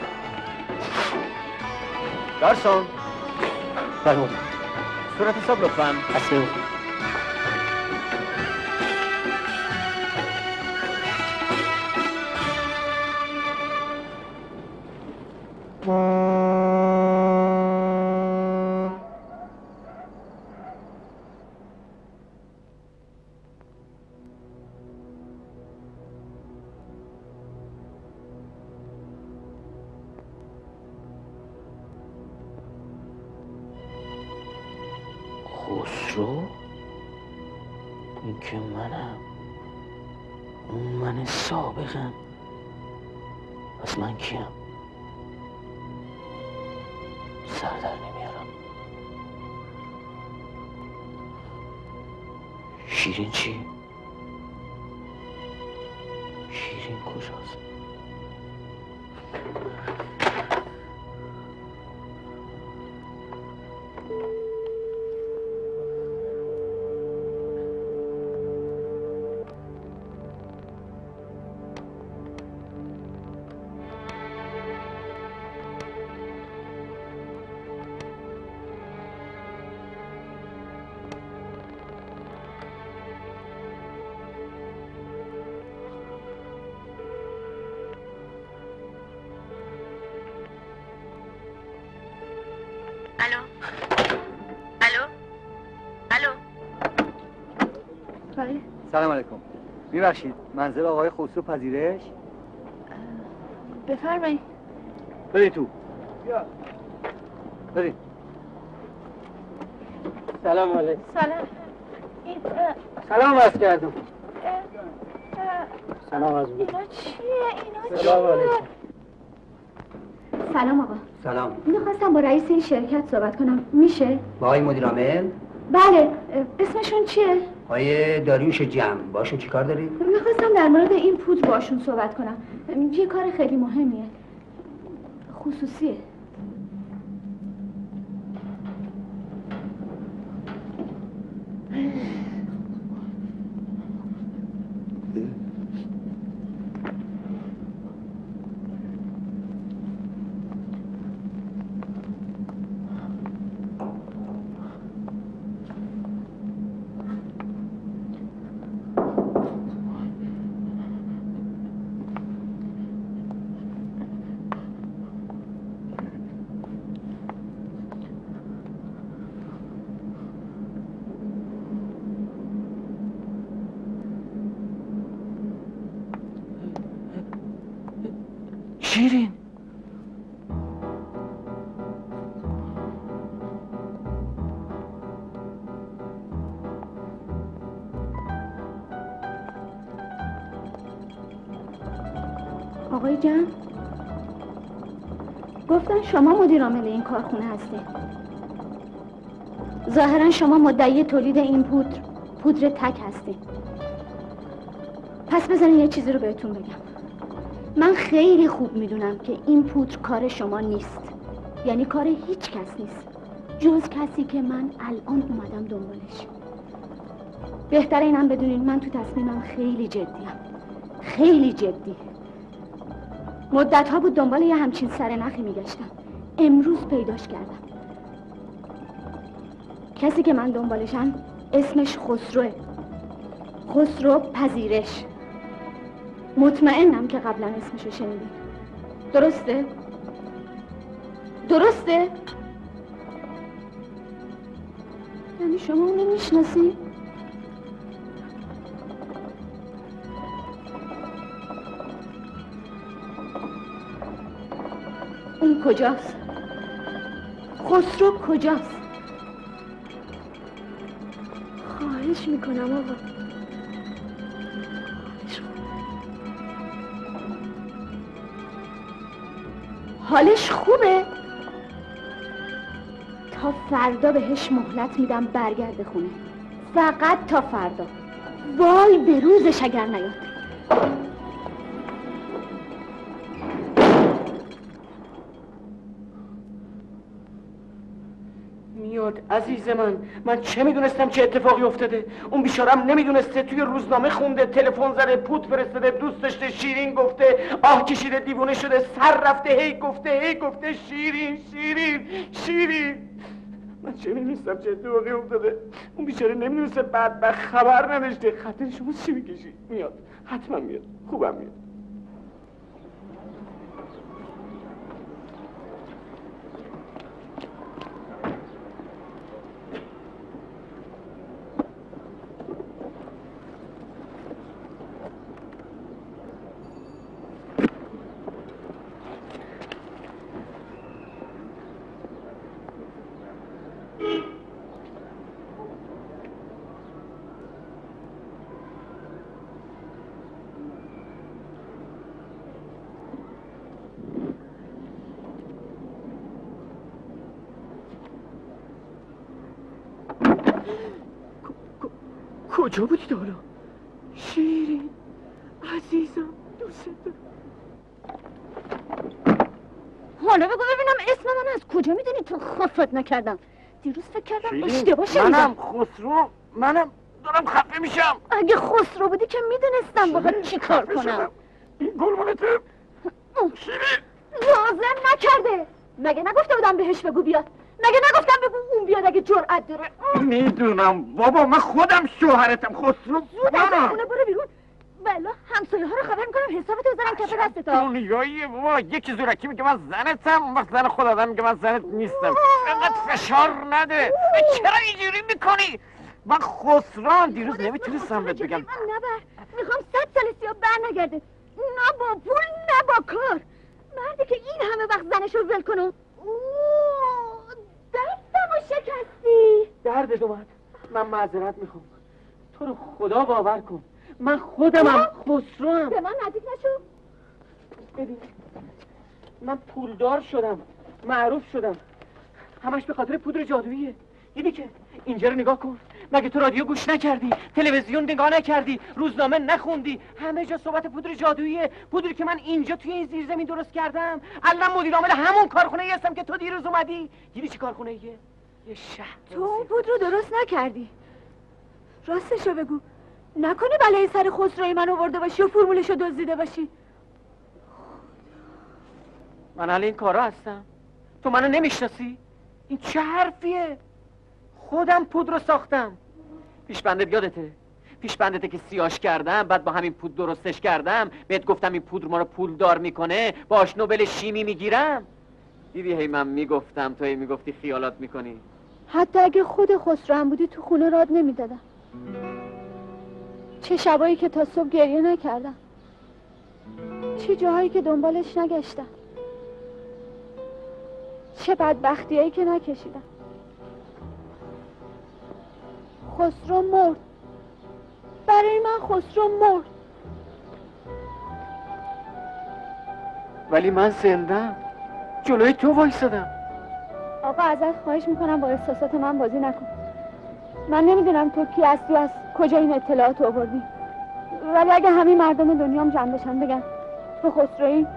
گارسون. بله. صورت حساب لطفاً. اصلا خسرو؟ این که منم، اون من سابقم. پس من کیم؟ سر در نمیارم. شیرین چی؟ شیرین کجاست؟ الو الو الو بله سلام علیکم. میبخشید منزل آقای خسرو پذیرش؟ بفرمایید. برید تو. بیا. برید. سلام علیکم. سلام. سلام عرض کردم. سلام عرض میکنم. اینا چیه؟ اینا سلام علیکم. سلام آقا. سلام. میخواستم با رئیس این شرکت صحبت کنم. میشه؟ با آقای مدیر عامل؟ بله. اسمشون چیه؟ آقای داریوش جمع. باشون چیکار دارید؟ میخواستم در مورد این پودر باشون صحبت کنم. یه کار خیلی مهمیه. خصوصیه. شیرین آقای جان گفتن شما مدیر عامل این کارخونه هستید. ظاهرا شما مدعی تولید این پودر پودر تک هستید. پس بذارین یه چیزی رو بهتون بگم. من خیلی خوب میدونم که این پودر کار شما نیست، یعنی کار هیچ کس نیست جز کسی که من الان اومدم دنبالش. بهتر اینم بدونین من تو تصمیمم خیلی جدیم، خیلی جدی. مدت ها بود دنبال یه همچین سرنخی میگشتم، امروز پیداش کردم. کسی که من دنبالشم اسمش خسروه، خسرو پذیرش. مطمئنم که قبلا اسمشو شنیدی. درسته؟ درسته؟ یعنی شما اونو میشناسی؟ اون کجاست؟ خسرو کجاست؟ خواهش میکنم آقا. حالش خوبه؟ تا فردا بهش مهلت میدم برگرده خونه. فقط تا فردا. وای به روزش اگر نیاد. میاد عزیز من. من چه میدونستم چه اتفاقی افتاده؟ اون بیچارم نمیدونسته، توی روزنامه خونده، تلفن زده، پود فرستاده، دوست داشته، شیرین گفته، آه کشیده، دیوونه شده، سر رفته، هی گفته هی گفته شیرین شیرین شیرین. من چه میدونستم چه اتفاقی افتاده؟ اون بیچاره نمیدونسته، بدبخت خبر نداشته. خاطر شما چی میکشی؟ میاد، حتما میاد، خوبم میاد. کجا بودی حالا؟ شیرین عزیزم دوست دارم. حالا بگو ببینم اسم من از کجا میدونی؟ تو خفت نکردم. دیروز فکر کردم اشتباه شنیدم. منم خسرو، منم دارم خفه میشم. اگه خسرو بودی که میدونستم باید چی کار کنم. این گلمانته شیرین لازم نکرده. مگه نگفته بودم بهش بگو بیاد؟ مگه نگفتم بگو اون بیاد اگه جرأت داره؟ میدونم بابا، من خودم شوهرتم. خسرو زود از خونه برو بیرون. والا همسایه ها رو خبر میکنم حسابتو بذارم کف دستتا. دنیایی بابا یکی زورکی میگه من زنتم، اون وقت زن خود آدم میگه من زنت نیستم. انقدر فشار نده. چرا اینجوری میکنی؟ من خسران دیروز نمیتونستم بهت بگم. من نبر، میخوام صد سال سیاه بر نگرده، نه با پول نه با کار. مردی که این همه وقت زنشو ول کنه. اوه دستمو شکستی. دردت اومد. من معذرت میخوام. تو رو خدا باور کن من خودمم خسروم. به من نزدیک نشو. ببین من پولدار شدم، معروف شدم، همش به خاطر پودر جادوییه. دیدی که اینجا رو نگاه کن. مگه تو رادیو گوش نکردی؟ تلویزیون نگاه نکردی؟ روزنامه نخوندی؟ همه جا صحبت پودر جادوییه. پودری که من اینجا توی این زیرزمین درست کردم. الان مدیر عامل همون کارخونه ای هستم که تو دیروز اومدی. دیدی چه کارخونه ایه؟ یه شهر. تو اون پودر رو درست نکردی. راستشو بگو. نکنی بلای سر خسروی من آورده باشی و فرمولشو دزدیده باشی. من حال این کارا هستم. تو منو نمیشناسی؟ این چه حرفیه؟ خودم پودر رو ساختم. پیش بندت یادته؟ پیش بندته که سیاش کردم، بعد با همین پودر درستش کردم، بهت گفتم این پودر ما رو پولدار میکنه، باش نوبل شیمی میگیرم. دیدی هی من میگفتم تو هی میگفتی خیالات میکنی. حتی اگه خود خسرو هم بودی تو خونه راد نمیدادم. چه شبایی که تا صبح گریه نکردم، چه جاهایی که دنبالش نگشتم، چه بدبختیایی که نکشیدم. خسرو مرد. برای من خسرو مرد. ولی من زندم، جلوی تو وایسادم. آقا ازت خواهش میکنم با احساسات من بازی نکن. من نمیدونم تو کی هستی و از کجا این اطلاعات رو آوردی، ولی اگه همین مردم دنیام جمع بشن بگن تو خسرویی،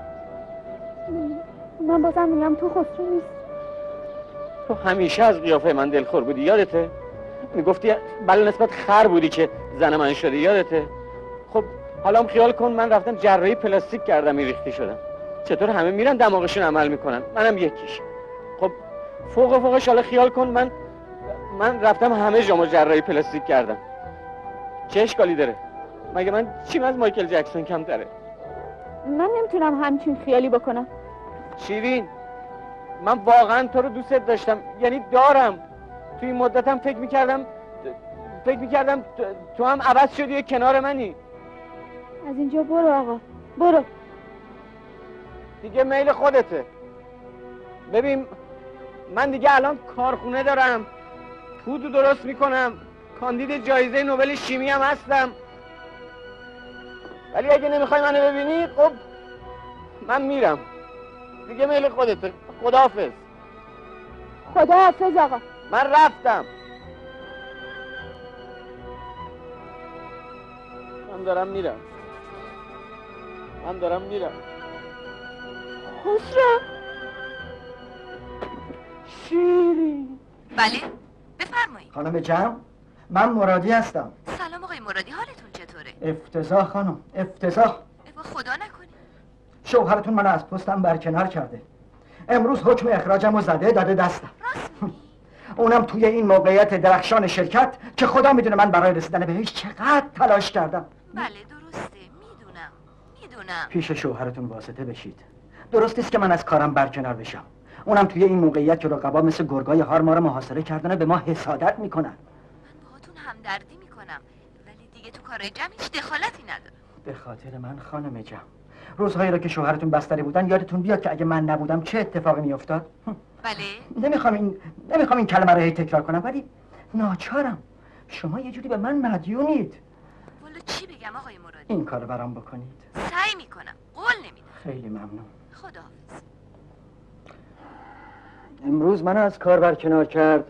من بازم میگم تو خسرو نیست. تو همیشه از قیافه من دلخور بودی، یادته؟ میگفتی بله نسبت خر بودی که زن من شدی، یادته؟ خب حالا هم خیال کن من رفتم جراحی پلاستیک کردم این ریختی شدم. چطور همه میرن دماغشون عمل میکنن، منم یکیش. خب فوق فوقش حالا خیال کن من من رفتم همه جامو جراحی پلاستیک کردم. چه اشکالی داره؟ مگه من چیم از مایکل جکسون کم داره؟ من نمیتونم همچین خیالی بکنم. شیرین من واقعا تو رو دوست داشتم، یعنی دارم. توی این مدتم فکر میکردم فکر میکردم تو هم عوض شدی و کنار منی. از اینجا برو آقا، برو دیگه، میل خودته. ببین من دیگه الان کارخونه دارم، پودو درست میکنم، کاندید جایزه نوبل شیمی هم هستم. ولی اگه نمیخوای منو ببینی خب من میرم دیگه، میل خودته. خداحافظ. خداحافظ آقا. من رفتم. من دارم میرم. من دارم میرم. خسرو. شیرین. بله بفرمایید. خانم جمع، من مرادی هستم. سلام آقای مرادی، حالتون چطوره؟ افتضاح خانم، افتضاح. ابا خدا نکنی. شوهرتون منو از پستم برکنار کرده. امروز حکم اخراجم رو زده داده دستم. اونم توی این موقعیت درخشان شرکت که خدا میدونه من برای رسیدن بهش چقدر تلاش کردم. بله درسته، میدونم میدونم. پیش شوهرتون واسطه بشید. درست نیست که من از کارم برکنار بشم. اونم توی این موقعیت که رقبا مثل گرگای هار ما رو محاصره کردن و به ما حسادت میکنن. من باهاتون همدردی میکنم، ولی دیگه تو کارهای جمع هیچ دخالتی ندارم. به خاطر من خانم جمع، روزهایی رو که شوهرتون بستری بودن یادتون بیاد که اگه من نبودم چه اتفاقی میافتاد؟ بله. نمیخوام این نمیخوام این کلمه رو هی تکرار کنم، ولی ناچارم. شما یه جوری به من مدیونید. والا چی بگم آقای مرادی؟ این کارو برام بکنید. سعی میکنم، قول نمیدم. خیلی ممنون. خداحافظ. امروز منو از کار برکنار کرد،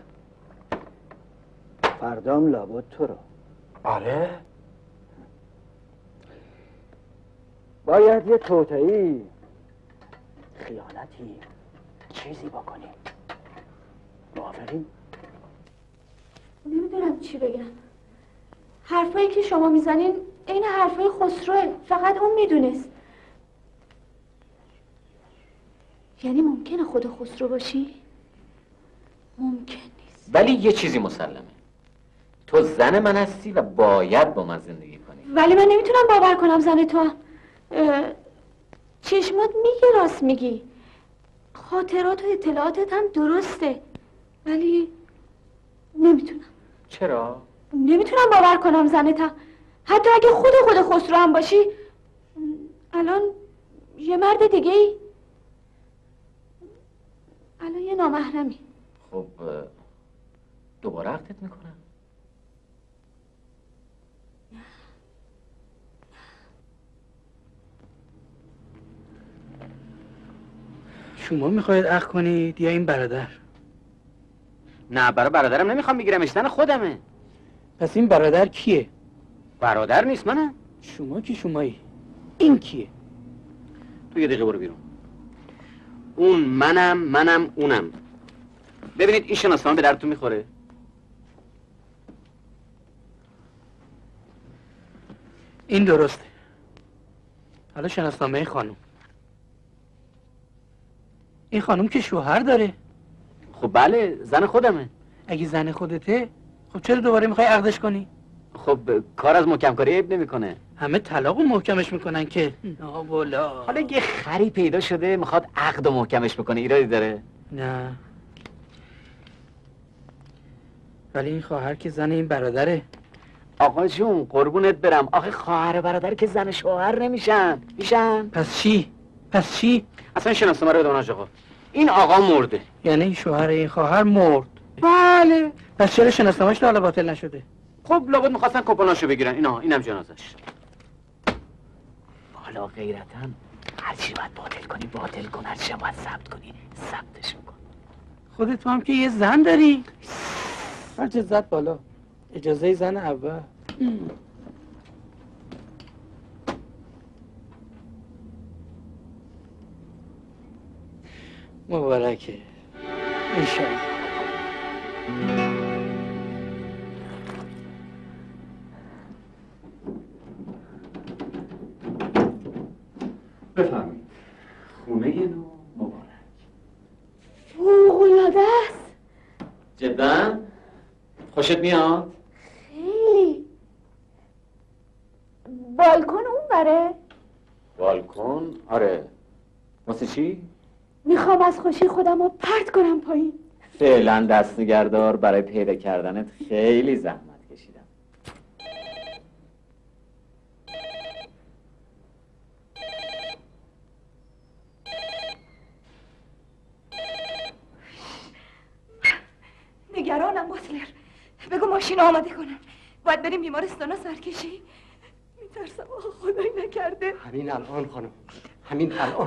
فردام لابد تو رو. آره؟ باید یه توطئه‌ای، خیانتی، چیزی بکنی. موافقی؟ نمیدونم چی بگم. حرفایی که شما میزنین این حرفای خسروه، فقط اون میدونست. یعنی ممکنه خود خسرو باشی؟ ممکن نیست. ولی یه چیزی مسلمه، تو زن من هستی و باید با من زندگی کنی. ولی من نمیتونم باور کنم زن تو هم. چشمات میگه راست میگی، خاطرات و اطلاعاتت هم درسته، ولی نمیتونم. چرا؟ نمیتونم باور کنم زنتم. حتی اگه خود خود خسرو هم باشی الان یه مرد دیگه ای، الان یه نامحرمی. خب دوباره عقدت میکنم. شما میخواید عقد کنید یا این برادر؟ نه برای برادرم نمیخوام بگیرمش، زن خودمه. پس این برادر کیه؟ برادر نیست منم. شما کی شمایی؟ این کیه؟ تو یه دقیقه برو بیرون. اون منم منم اونم. ببینید این شناسنامه به درتون میخوره؟ این درسته. حالا شناسنامه خانم. این خانم که شوهر داره. خب بله زن خودمه. اگه زن خودته خب چرا دوباره میخوای عقدش کنی؟ خب کار از محکم کاری عیب نمیکنه. همه طلاق و محکمش میکنن که نابولا. حالا یه خری پیدا شده میخواد عقد و محکمش بکنه، ایرادی داره؟ نه ولی این خواهر که زن این برادره. آقا جون قربونت برم، آخه خواهر برادر که زن شوهر نمیشن. میشن؟ پس چی؟ پس چی؟ اصلا شناسنامه رو بده آقا. این آقا مرده. یعنی این شوهر این خواهر مرد؟ بله. پس چرا شناسنامه‌اش حالا باطل نشده؟ خب لابد میخواستن کپوناشو بگیرن. اینا اینم جنازش. حالا غیرتاً هرچی باید باطل کنی باطل کن، هرچی باید ثبت کنی ثبتش کن. خودت تو هم که یه زن داری؟ هرچه زد بالا. اجازه زن اول. مبارکه انشالله. بفرمایید. خونه نو مبارک. فوق‌العاده است. جدا؟ خوشت میاد؟ خیلی. بالکن اون بره؟ بالکن؟ آره. واسه چی؟ میخوام از خوشی خودم رو پرت کنم پایین. فعلا دست نگهدار، برای پیدا کردنت خیلی زحمت کشیدم. نگرانم باتلر. بگو ماشین آماده کنم. باید بریم بیمارستان ها سرکشی. میترسم آخه خدایی نکرده. همین الان خانم، همین الان.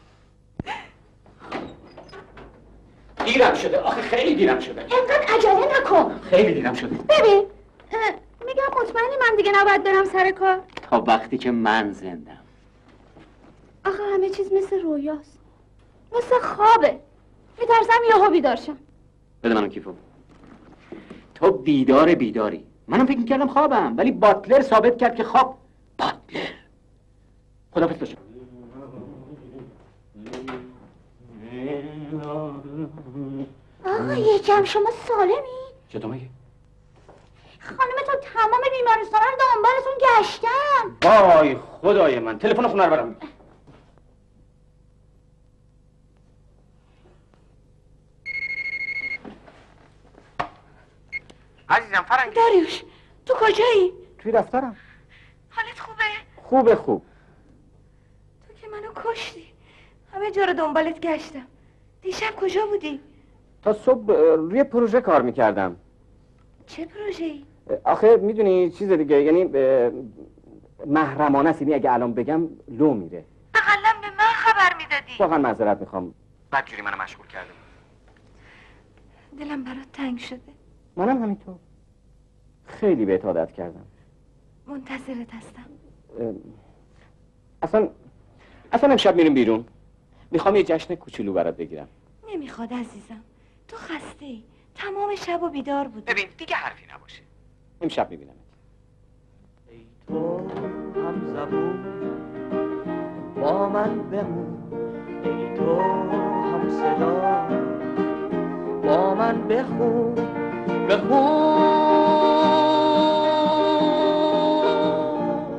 دیرم شده، آخه خیلی دیرم شده. اینقدر عجله نکن. خیلی دیرم شده. ببین میگم مطمئنی من دیگه نباید برم سر کار؟ تا وقتی که من زندم. آخه همه چیز مثل رویاست، مثل خوابه. میترسم یهو بیدار شم. بده منو کیفو. تو بیدار بیداری. منم فکر میکردم خوابم، ولی باتلر ثابت کرد که خواب. باتلر خداحافظ باشه. آقا یکم شما سالمی؟ چطور مگه؟ خانم تو تمام بیمارستان رو دنبالتون گشتم. وای خدای من، تلفن خونه رو برام. عزیزم فرنگی. داریوش تو کجایی؟ توی دفترم. حالت خوبه؟ خوبه خوب. تو که منو کشتی. همه جا رو دنبالت گشتم. دیشب کجا بودی؟ تا صبح روی پروژه کار میکردم. چه پروژه‌ای؟ آخه میدونی چیز دیگه، یعنی محرمانه است، یعنی اگه الان بگم لو میره. اقلا به من خبر میدادی. واقعا معذرت میخوام. بدجوری منو مشغول کردم. دلم برات تنگ شده. منم همینطور. خیلی بهت عادت کردم. منتظرت هستم. اصلا اصلا امشب میریم بیرون. میخوام یه جشن کوچولو برات بگیرم. نمیخواد عزیزم. تو خسته ای. تمام شب و بیدار بودی. ببین دیگه حرفی نباشه. امشب میبینم. ای تو هم زبون با من بمون، ای تو هم صدا با من بخون بخون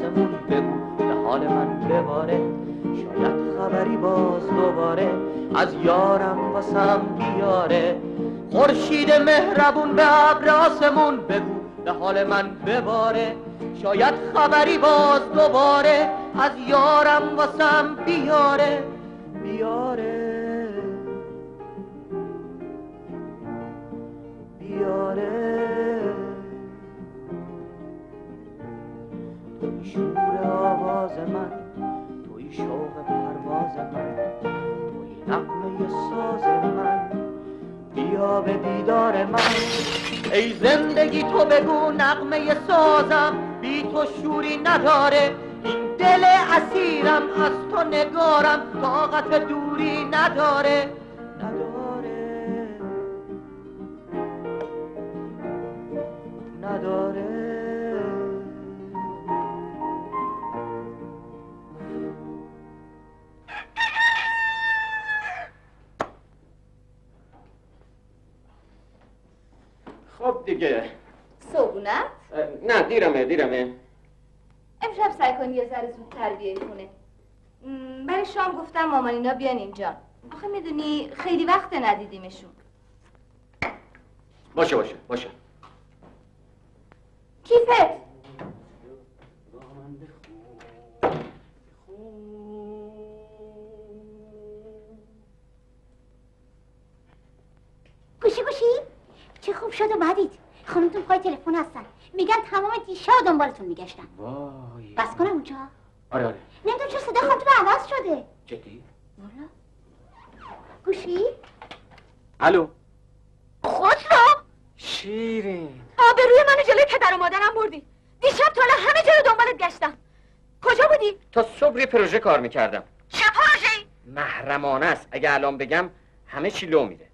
آسمون بگو به حال من بباره، شاید خبری باز دوباره از یارم واسم بیاره. خورشید مهربون به ابر آسمون بگو به حال من بباره، شاید خبری باز دوباره از یارم واسم بیاره بیاره بیاره. توی شور آواز من، توی شوق پرواز من، توی نغمه ساز من، بیا به دیدار من. ای زندگی تو بگو نغمه سازم بی تو شوری نداره، این دل اسیرم از تو نگارم طاقت دوری نداره نداره نداره. خب دیگه صبحونت؟ نه دیرمه دیرمه. امشب سعی کن یه ذره زودتر بیای خونه. م، برای شام گفتم مامانینا بیان اینجا. آخه میدونی خیلی وقت ندیدیمشون. باشه باشه باشه. کیفت؟ گوشی گوشی چه خوب شد اومدید. خانمتون پای تلفن هستن، میگن تمام دیشب دنبالتون میگشتن. وای بس کنم اونجا؟ آره آره. نمیدونم چرا صدا خانمتون عوض شده. جدی؟ والا گوشی؟ الو خسرو شیرین، آبروی منو جلوی پدر و مادرم بردی. دیشب تا حالا همه جا رو دنبالت گشتم. کجا بودی؟ تا صبح یه پروژه کار میکردم. چه پروژه‌ای؟ محرمانه است، اگه الان بگم همه چی لو میره.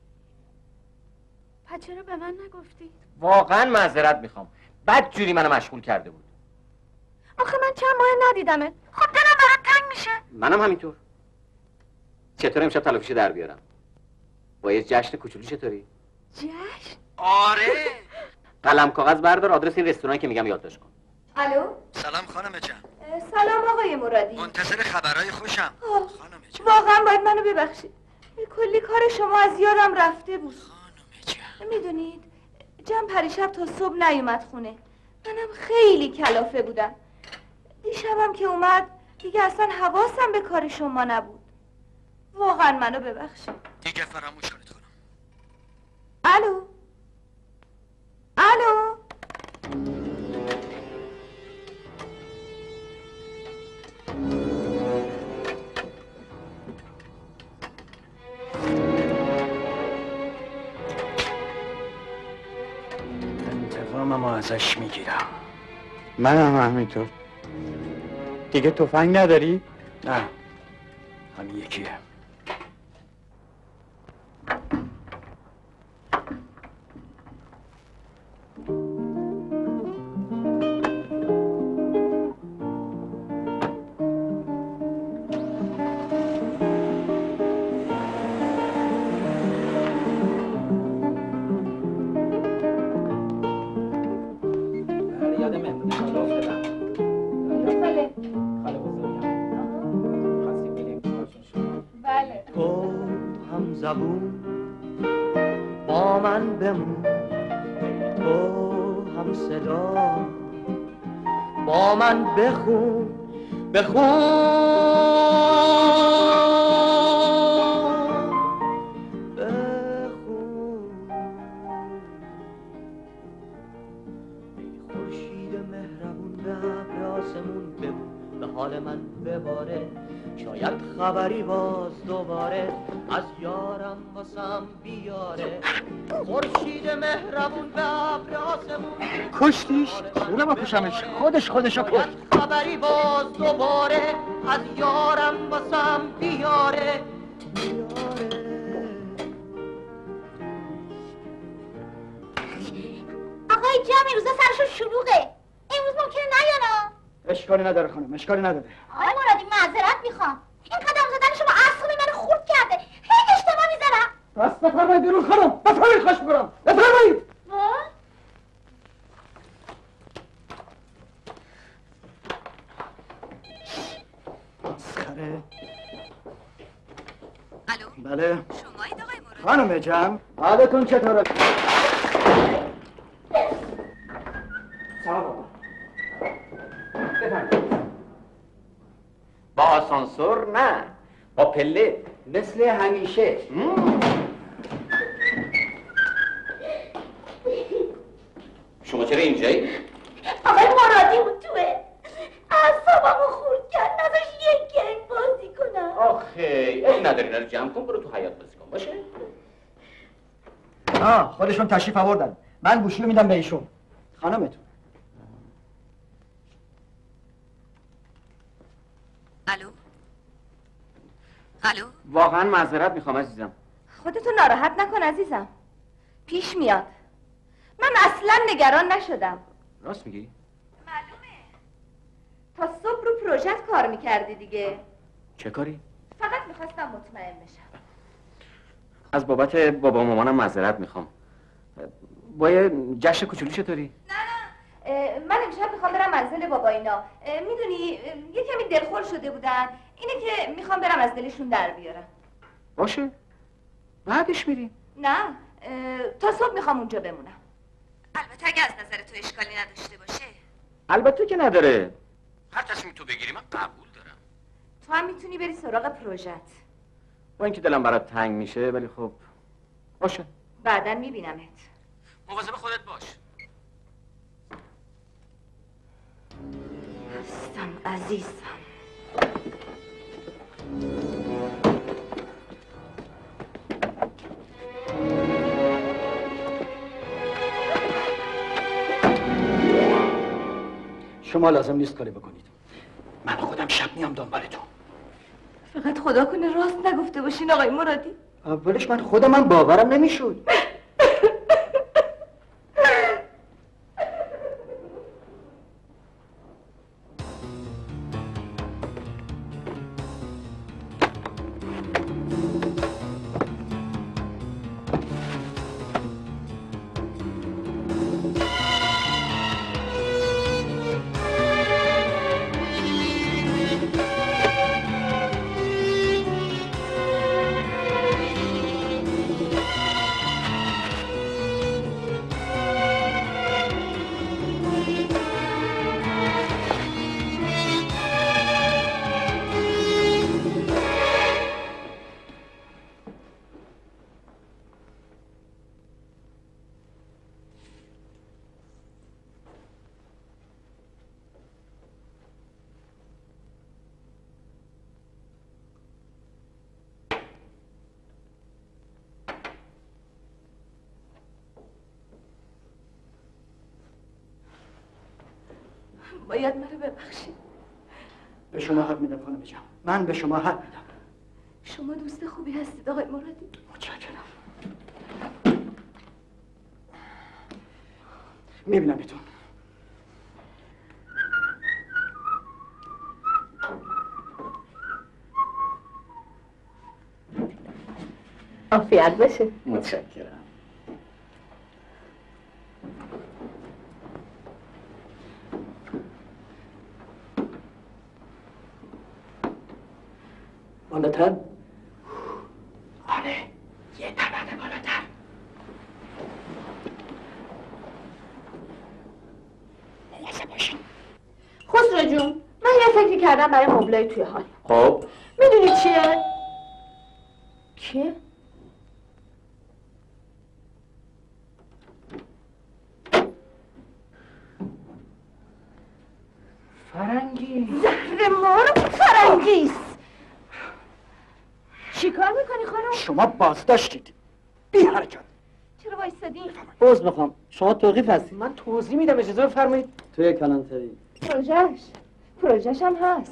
پس چرا به من نگفتی؟ واقعا معذرت میخوام، بد جوری منو مشغول کرده بود. آخه من چند ماه ندیدمت. خب دلم برات تنگ میشه. منم همینطور. چطور امشب تلافیش در بیارم؟ با یه جشن کوچولو چطوری؟ جشن؟ آره. قلم کاغذ بردار، آدرس این رستورانی که میگم یادداشت کن. الو؟ سلام خانم جان. سلام آقای مرادی. منتظر خبرهای خوشم. آه. واقعا باید منو ببخشید. کلی کار شما از یادم رفته بود. میدونید جم پریشب تا صبح نیومد خونه. منم خیلی کلافه بودم. دیشبم که اومد دیگه اصلا حواسم به کار شما نبود. واقعا منو ببخشید. دیگه فراموش کنید خانم. الو الو انتقامم ازش میگیرم. منم همینطور. دیگه تفنگ نداری؟ نه همین یکیه. تو هم زبون با من بمون، تو هم صدا با من بخون بخون بخون. ای خورشید مهربون به ابر آسمون بگو به حال من بباره، شاید خبری باز دوباره از یارم واسم بیاره. خورشید مهربون به ابر آسمون کشتیش؟ چرا بکشمش؟ خودش خودشو کشت. خبری باز دوباره از یارم واسم بیاره بیاره. آقای جمعی روزا سرشون شلوغه، امروز ممکنه نیانا. اشکالی نداره خانم، اشکالی نداره. آقای مرادی معذرت میخوام، این قدم زدن شما اعصاب منو خورد کرده، هی اشتباه میزنم. بس بفرمایید بیرون خانم، بفرمایید خواهش میکنم، بفرمایید. بله شمایید آقای مرادی؟ خانم جمع حالتون چطوره؟ سلام بابا. بفرمایید. با آسانسور نه، با پله مثل همیشه. شما چرا اینجایی؟ آقای مرادی بود توه اعصابمو خورد کرد نداشت یک گنگ بازی کنم. آخه ای نداری، اینا رو جمع کن برو تو حیاط بازی کن باشه؟ آه خودشون تشریف آوردن. من گوشی رو میدم به ایشون. خانمتون. الو الو واقعا معذرت میخوام عزیزم. خودتو ناراحت نکن عزیزم، پیش میاد. من اصلا نگران نشدم. راست میگی؟ تا صبح رو پروژت کار میکردی دیگه. چه کاری؟ فقط میخواستم مطمئن بشم. از بابت بابا و مامانم معذرت میخوام. با یه جشن کوچولو چطوری؟ اه، من امشب میخوام برم منزل بابا اینا. میدونی یه کمی دلخور شده بودن، اینه که میخوام برم از دلشون در بیارم. باشه بعدش میریم. نه اه، تا صبح میخوام اونجا بمونم. البته اگه از نظر تو اشکالی نداشته باشه. البته که نداره. هر تصمیم تو بگیری من قبول دارم. تو هم میتونی بری سراغ پروژت. با اینکه دلم برات تنگ میشه ولی خب باشه. بعداً میبینمت. مواظب خودت باش. هستم عزیزم. شما لازم نیست کاری بکنید. من خودم شب میام دنبالتون. فقط خدا کنه راست نگفته باشین آقای مرادی. اولش من خودم من باورم نمیشد. باید منو ببخشید. به شما حق میدم خانم جان. من به شما حق میدم. شما دوست خوبی هستید آقای مرادی. متشکرم. میبینم بهتون. عافیت باشه. متشکرم. بالاتر؟ آره یه طبقه بالاتر. مواظب باشین. خسرو جون من یه فکری کردم برای مبلای توی حال. خب میدونی چیه؟ چیه؟ فرنگی. زهر مار فرنگیست. چی کار میکنی خانم؟ شما بازداشتید. بی حرکت. چرا وایستادی؟ عذر میخوام. شما توقیف هستی. من توضیح میدم اجازه بفرمایید. توی کلانتری. پروژش پروژش هم هست.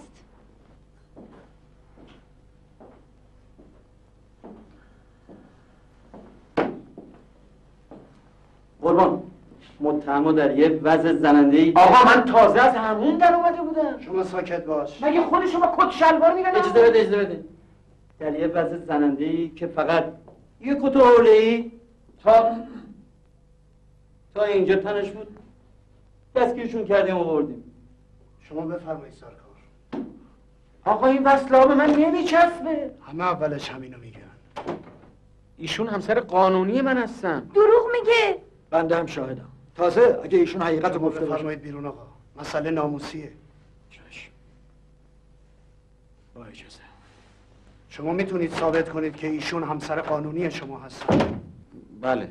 قربان متهمو در یه وضع زننده‌ای. آقا من تازه از همون در اومده بودم. شما ساکت باش. مگه خود شما کت شلوار میبینم؟ اجازه بده اجازه بده. در یه وضع زننده‌ای که فقط یه کت حوله‌ای تا تا اینجا تنش بود. دستگیرشون کردیم و بردیم. شما بفرمایید سرکار. آقا این وصله به من نمیچسبه. همه اولش همینو میگن. ایشون همسر قانونی من هستن. دروغ میگه. بنده هم شاهدم. تازه اگه ایشون حقیقت رو گفته باشه. بفرمایید بیرون آقا. مسئله ناموسیه. چشم. با اجازه. شما میتونید ثابت کنید که ایشون همسر قانونی شما هستن؟ بله.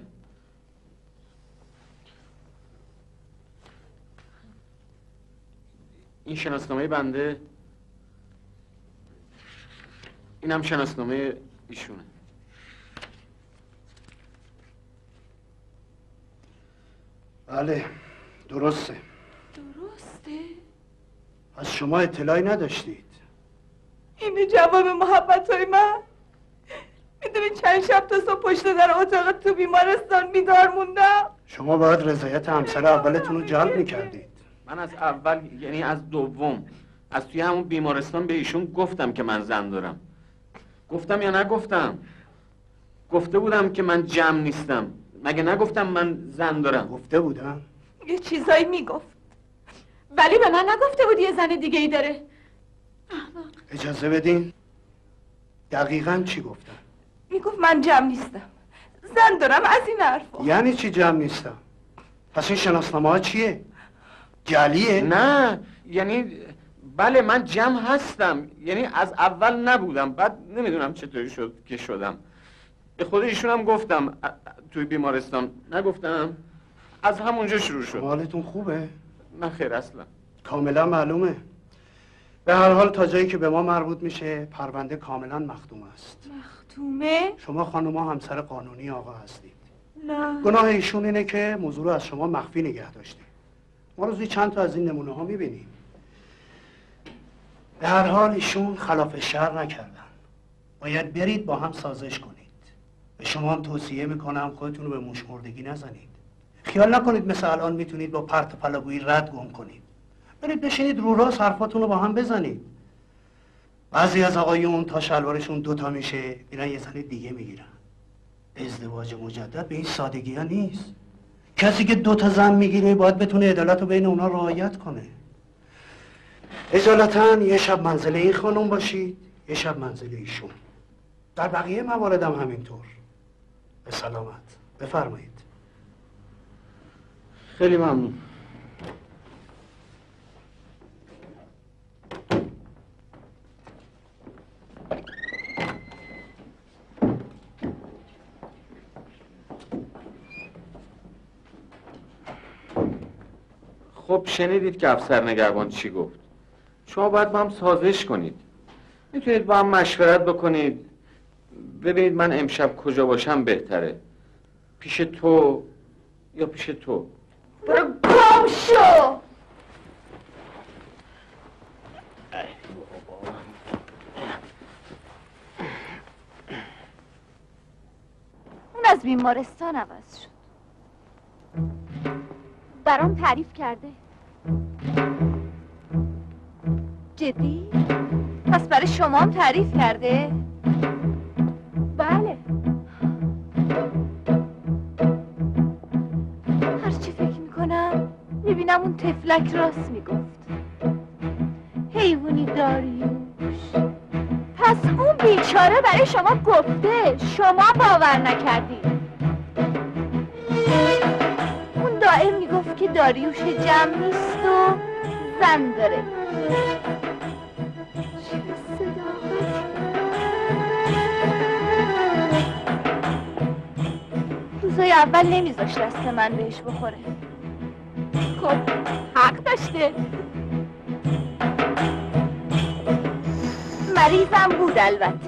این شناسنامه بنده، این هم شناسنامه ایشونه. بله درسته. درسته؟ از شما اطلاعی نداشتید؟ اینه جواب محبت های من. میدونی چند شب تا صبح پشت در اتاق تو بیمارستان بیدار موندم. شما باید رضایت همسر اولتون رو جلب میکردید. من از اول، یعنی از دوم، از توی همون بیمارستان به ایشون گفتم که من زن دارم. گفتم یا نگفتم؟ گفته بودم که من جمع نیستم. مگه نگفتم من زن دارم؟ گفته بودم؟ یه چیزایی میگفت، ولی به من نگفته بود یه زن دیگه ای داره. اجازه بدین. دقیقاً چی گفتن؟ میگفت من جمع نیستم، زن دارم، از این حرفا. یعنی چی جمع نیستم؟ پس این شناسنامه ها چیه؟ جعلیه؟ نه، یعنی بله من جمع هستم، یعنی از اول نبودم، بعد نمیدونم چطوری شد که شدم. به خود ایشون هم گفتم توی بیمارستان، نگفتم؟ از همونجا شروع شد. حالتون خوبه؟ نه خیر اصلا. کاملا معلومه. به هر حال تا جایی که به ما مربوط میشه پرونده کاملا مختوم است. مختومه؟ شما خانوما همسر قانونی آقا هستید. نه. گناه ایشون اینه که موضوع رو از شما مخفی نگه داشته. ما روزی چند تا از این نمونه ها میبینیم. به هر حال ایشون خلاف شرع نکردن. باید برید با هم سازش کنید. به شما هم توصیه میکنم خودتون رو به موشمردگی نزنید. خیال نکنید مثل الان میتونید با پرت و پلاگویی رد گم کنید. برید بشینید رو راست حرفاتون رو با هم بزنید. بعضی از آقایون تا شلوارشون دوتا میشه میرن یه زن دیگه میگیرن. ازدواج مجدد به این سادگی ها نیست. کسی که دوتا زن میگیره باید بتونه عدالت رو بین اونا رعایت کنه. اجالتا یه شب منزل این خانم باشید، یه شب منزل ایشون. در بقیه موارد هم همینطور. به سلامت. بفرمایید. خیلی ممنون. خب شنیدید که افسر نگهبان چی گفت. شما باید با هم سازش کنید. میتونید با هم مشورت بکنید. ببینید من امشب کجا باشم بهتره، پیش تو یا پیش تو. برو گم شو. اون از بیمارستان عوض شد. برام تعریف کرده. جدی؟ پس برای شما هم تعریف کرده؟ بله. هرچی فکر میکنم میبینم اون تفلک راست میگفت. حیوانی داریوش. پس اون بیچاره برای شما گفته، شما باور نکردی. اون دائم میگفت که داریوش جمع نیست و زن داره. روزای اول نمیذاشت دست من بهش بخوره. خب حق داشته. مریضم بود البته.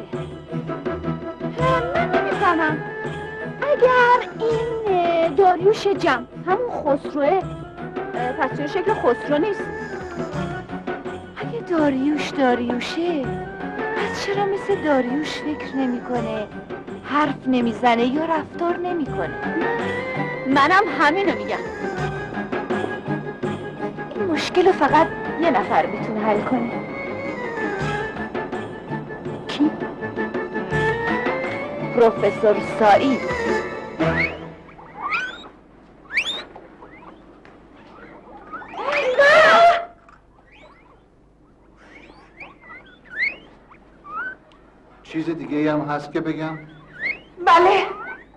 من نمیفهمم اگر این داریوش جمع همون خسروه، پس چرا شکل خسرو نیست؟ اگه داریوش داریوشه پس چرا مثل داریوش فکر نمیکنه، حرف نمیزنه یا رفتار نمیکنه؟ منم همینو میگم. این مشکل رو فقط یه نفر میتونه حل کنه. کی؟ پروفسور سعید. چیز دیگه هم هست که بگم؟ بله.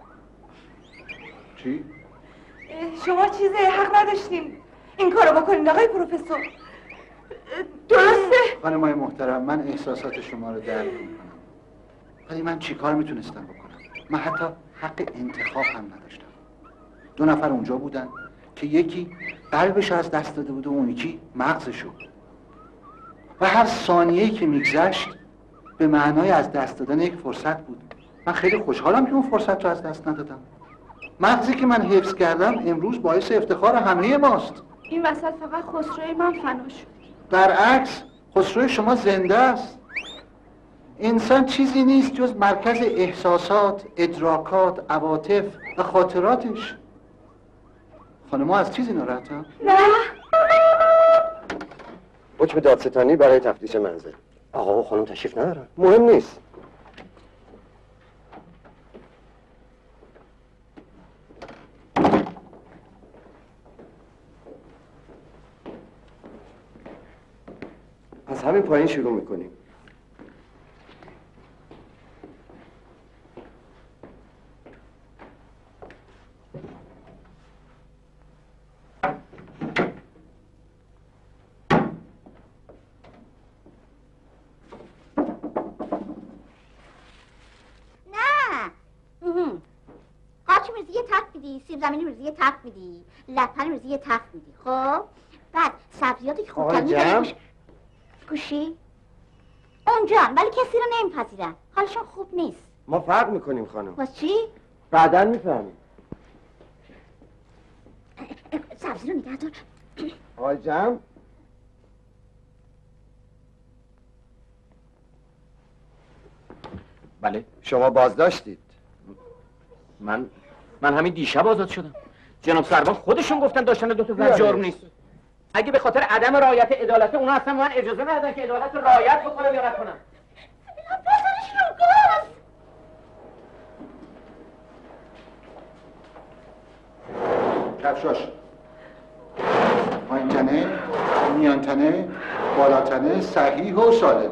چی؟ شما چیزی حق نداشتین این کارو بکنین آقای پروفسور. درسته؟ خانم‌های محترم، من احساسات شما رو درک میکنم، ولی من چی کار میتونستم بکنم؟ من حتی حق انتخاب هم نداشتم. دو نفر اونجا بودن که یکی قلبش از دست داده بود و اون یکی مغزشو، و هر ثانیه‌ای که میگذشت به معنای از دست دادن یک فرصت بود. من خیلی خوشحالم که اون فرصت رو از دست ندادم. مغزی که من حفظ کردم امروز باعث افتخار همه ماست. این وسط فقط خسروی من فنا شد. برعکس خسروی شما زنده است. انسان چیزی نیست جز مرکز احساسات، ادراکات، عواطف و خاطراتش. خانم‌ها از چیزی ناراحتن؟ نه. حکم دادستانی برای تفتیش منزل. آقا و خانم تشریف ندارن. مهم نیست. از همین پایین شروع میکنیم. سیب زمینی روزی یه تفت میدی، لپن روزی یه تفت میدی. خب بعد سبزیاتی که خوب تمیز گوشی اونجان، ولی کسی رو نمیپذیرن، حالشون خوب نیست. ما فرق میکنیم خانم. واسه چی؟ بعداً میفهمیم. سبزی رو نگه دار. آقای جمع بله شما بازداشتید. من من همین دیشب آزاد شدم. جناب سربان خودشون گفتن داشتن دو تا زن جرم نیست. اگه به خاطر عدم رعایت عدالت اونا اصلا من اجازه ندادن که عدالت رو رعایت بکنم یا نکنم. کفشاش پایین تنه، میان تنه، بالا تنه، صحیح و سالم.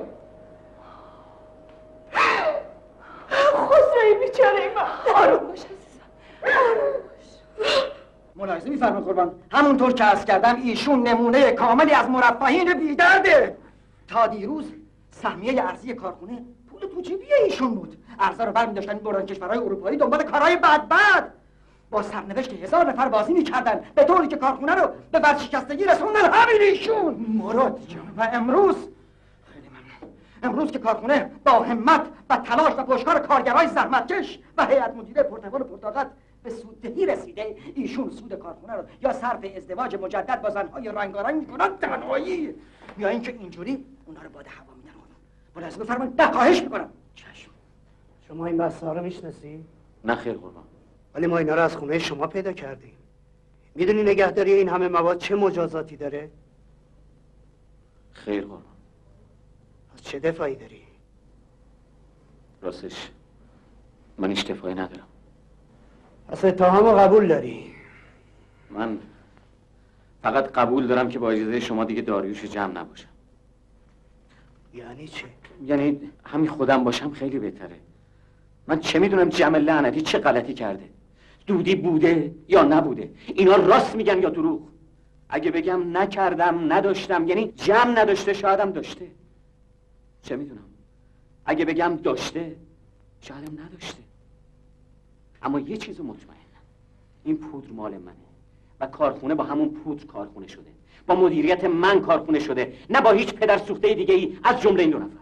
خسروی بیچاره من. آروم باش عزیزم، آروم باش. ملاحظه می‌فرمایید قربان، همونطور که عرض کردم ایشون نمونه کاملی از مرفهین بی‌درده. تا دیروز سهمیه ارزی کارخونه پول تو جیبی ایشون بود. ارزا رو برمی‌داشتن می‌بردن کشورهای اروپایی دنبال کارهای بد بد. با سرنوشت هزار نفر بازی می‌کردن به طوری که کارخونه رو به ورشکستگی رسوندن همین ایشون. مراد جان. و امروز خیلی ممنون. امروز که کارخونه با همت و تلاش و پشتکار کارگرای زحمتکش و هیئت مدیره پرتقال و پرطاقت به سوددهی رسیده، ایشون سود کارخونه رو یا صرف ازدواج مجدد با زنهای رنگارنگ میکنن تنهایی، یا اینکه اینجوری اونا رو باد هوا میدن. ملاحظه بفرمایید. نه خواهش میکنم. چشم. شما این بسته ها رو میشناسی؟ نه خیر قربان. ولی ما اینا رو از خونه شما پیدا کردیم. میدونی نگهداری این همه مواد چه مجازاتی داره؟ خیر قربان. از چه دفاعی داری؟ راستش من هیچ دفاعی ندارم. پس اتهام رو قبول داری؟ من فقط قبول دارم که با اجازه شما دیگه داریوش جمع نباشم. یعنی چه؟ یعنی همین خودم باشم خیلی بهتره. من چه میدونم جمع لعنتی چه غلطی کرده؟ دودی بوده یا نبوده؟ اینا راست میگن یا دروغ؟ اگه بگم نکردم نداشتم یعنی جمع نداشته، شایدم داشته. چه میدونم؟ اگه بگم داشته شایدم نداشته. اما یه چیزو مطمئنم، این پودر مال منه و کارخونه با همون پودر کارخونه شده، با مدیریت من کارخونه شده، نه با هیچ پدر سوخته دیگه ای از جمله این دو نفر.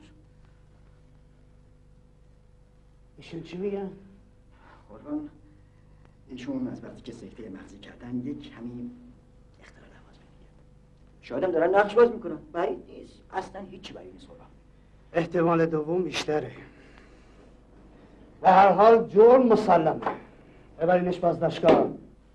ایشون چی میگن؟ قربان ایشون از وقتی که سکته مغزی کردن یک کمی اختلال حواس میگن. شاید هم دارن نقش باز میکنن. بعید نیست، اصلا هیچی بعید نیست قربان. احتمال دوم بیشتره. به هر حال جرم مسلمه. ببرینش بازداشتگاه.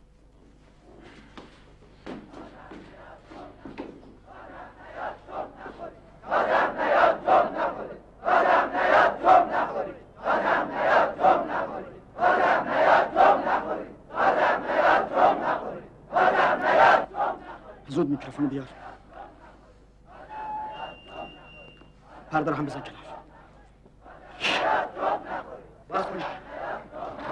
زود میکروفون بیار. پرده رو هم بزن کنار. باز کنید.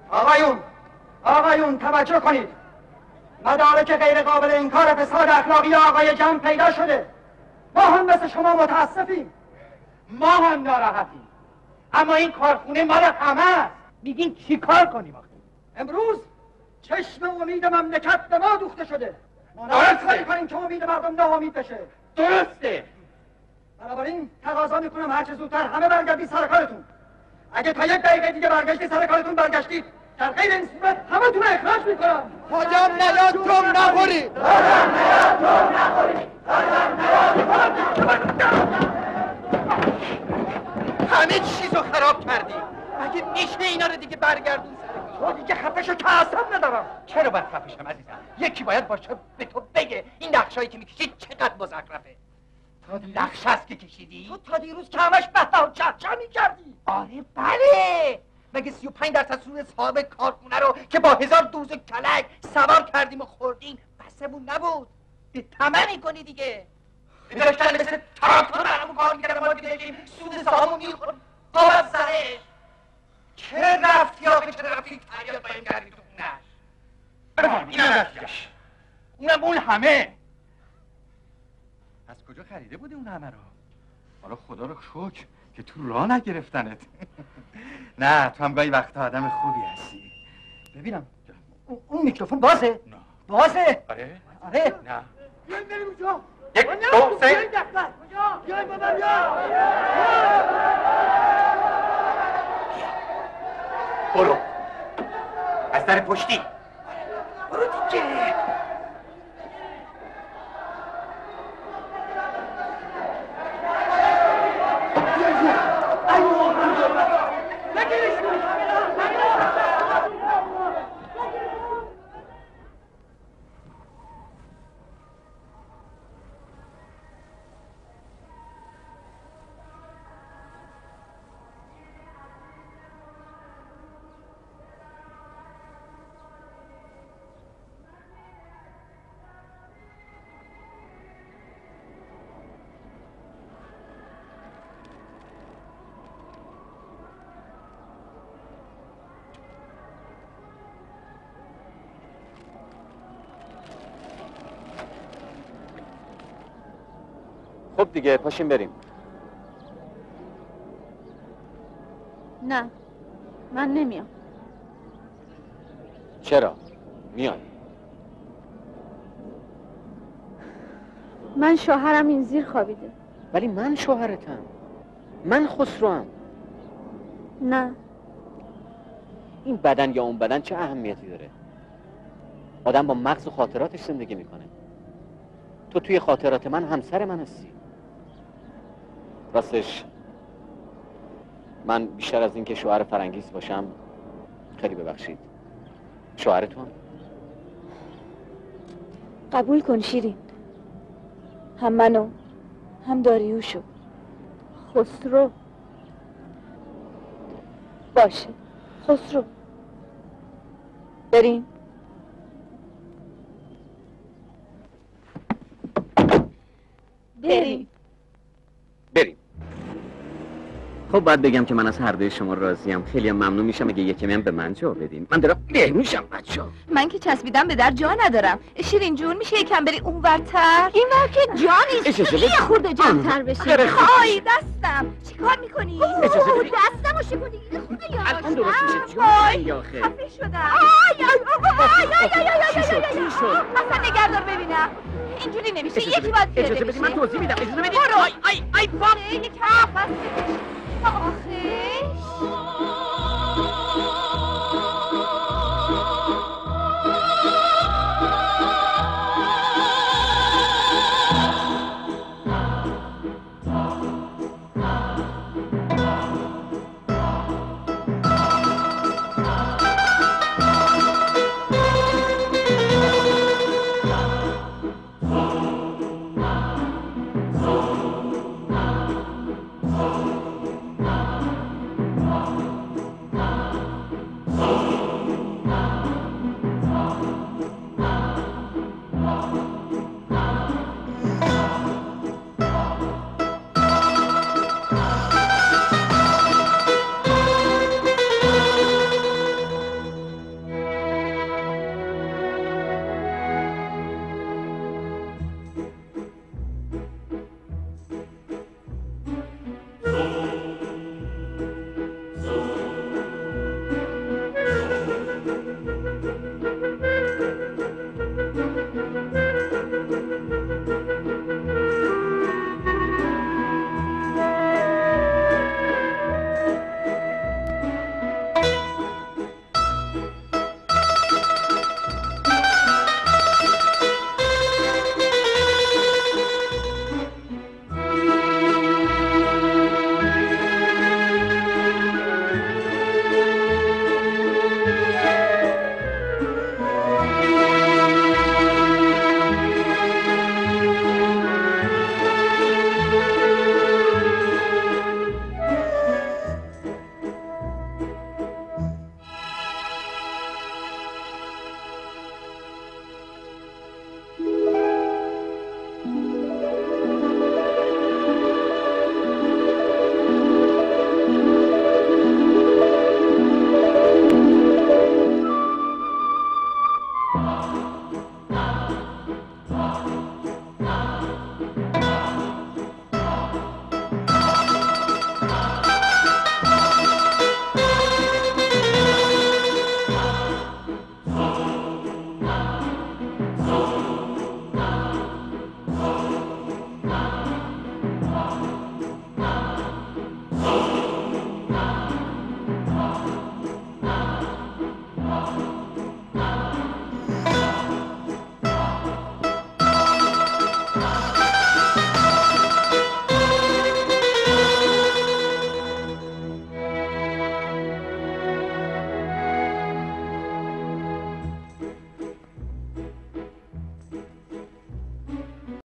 آقایون آقایون توجه کنید. مدارک غیر قابل انکار فساد اخلاقی آقای جمع پیدا شده. ما هم مثل شما متاسفیم. ما هم ناراحتیم. اما این کارخونه مال همه است. میگین چی کار کنیم آخه؟ امروز چشم امید مملکت به ما دوخته شده. ما درسته. نباید کنیم که امید مردم ناامید بشه. درسته. بنابراین تقاضا میکنم هر چه زودتر همه برگردید سر کارتون. اگه تا یک دقیقه دیگه برگشتید سر کارتون برگشتید، در غیر این صورت همه تون اخراج میکنم. حاجم نیاد جم نخورید. حاجم نیاد جم نخورید. حاجم نیاد. همه چیزو خراب کردی. مگه میشه اینا رو دیگه برگردون سر کار؟ دیگه خفشو که اصلا ندارم. چرا باید خفشم عزیزم؟ یکی باید باشه به تو بگه این نقشایی که میکشید چقدر مزخرفه. نقش هست که کشیدی؟ تو تا دیروز که همش بهتا و چهچه میکردی. آره بله. مگه سی و پنج درصد سود صاحب کارخونه رو که با هزار دوز کلک سوار کردیم و خوردیم بسمون نبود. به طمع میکنی دیگه. میداشتن مثل تراکتور برامون کار میکردن ما دیگه داشتیم سود سهامو میخورد قابل سرش. چه رفتی آخه چه رفتی تریاد بایم کردی تو خونش؟ بفهم این هم رفتیش. اونم اون همه. از کجا خریده بودی اون همه رو؟ حالا خدا رو شکر که تو راه نگرفتنت. نه تو هم گاهی وقتا آدم خوبی هستی. ببینم اون میکروفون بازه؟ نه بازه؟ آره؟ آره؟ نه بیاین بریم اونجا. یک دو سه بیاین بابا بیا. برو از در پشتی. برو دیگه. خب دیگه پاشیم بریم. نه من نمیام. چرا؟ میای. من شوهرم این زیر خوابیده. ولی من شوهرتم. من خسروام. نه این بدن یا اون بدن چه اهمیتی داره؟ آدم با مغز و خاطراتش زندگی میکنه. تو توی خاطرات من همسر من هستی. راستش من بیشتر از این که شوهر فرنگیز باشم، خیلی ببخشید، شوهر تو هم. قبول کن شیرین، هم منو هم داریوشو. خسرو باشه خسرو. بریم. بریم. بریم. خب باید بگم که من از هر دوی شما راضیم. خیلی ممنون میشم اگه یکی هم به من جا بدین. من دارم بهنوشم بچه‌ها. من که چسبیدم به در جا ندارم. شیرین جون میشه یکم بری اون ورتر؟ این ور که جا نیست. یه خورده جمع‌تر بشی. آی دستم. چیکار میکنی؟ دستم و شکوندی. خدا یواش. الان درست میشه. جون آخه. خفه شدم. آی آی آی آی آی چی شد؟ چی شد؟ اصلا نگهدار ببینم. اینجوری نمیشه. یکی باید پیاده اجازه بدید من توضیح میدم. اجازه بدید. برو. آی آی آی بام. یک نفس بکش. آخه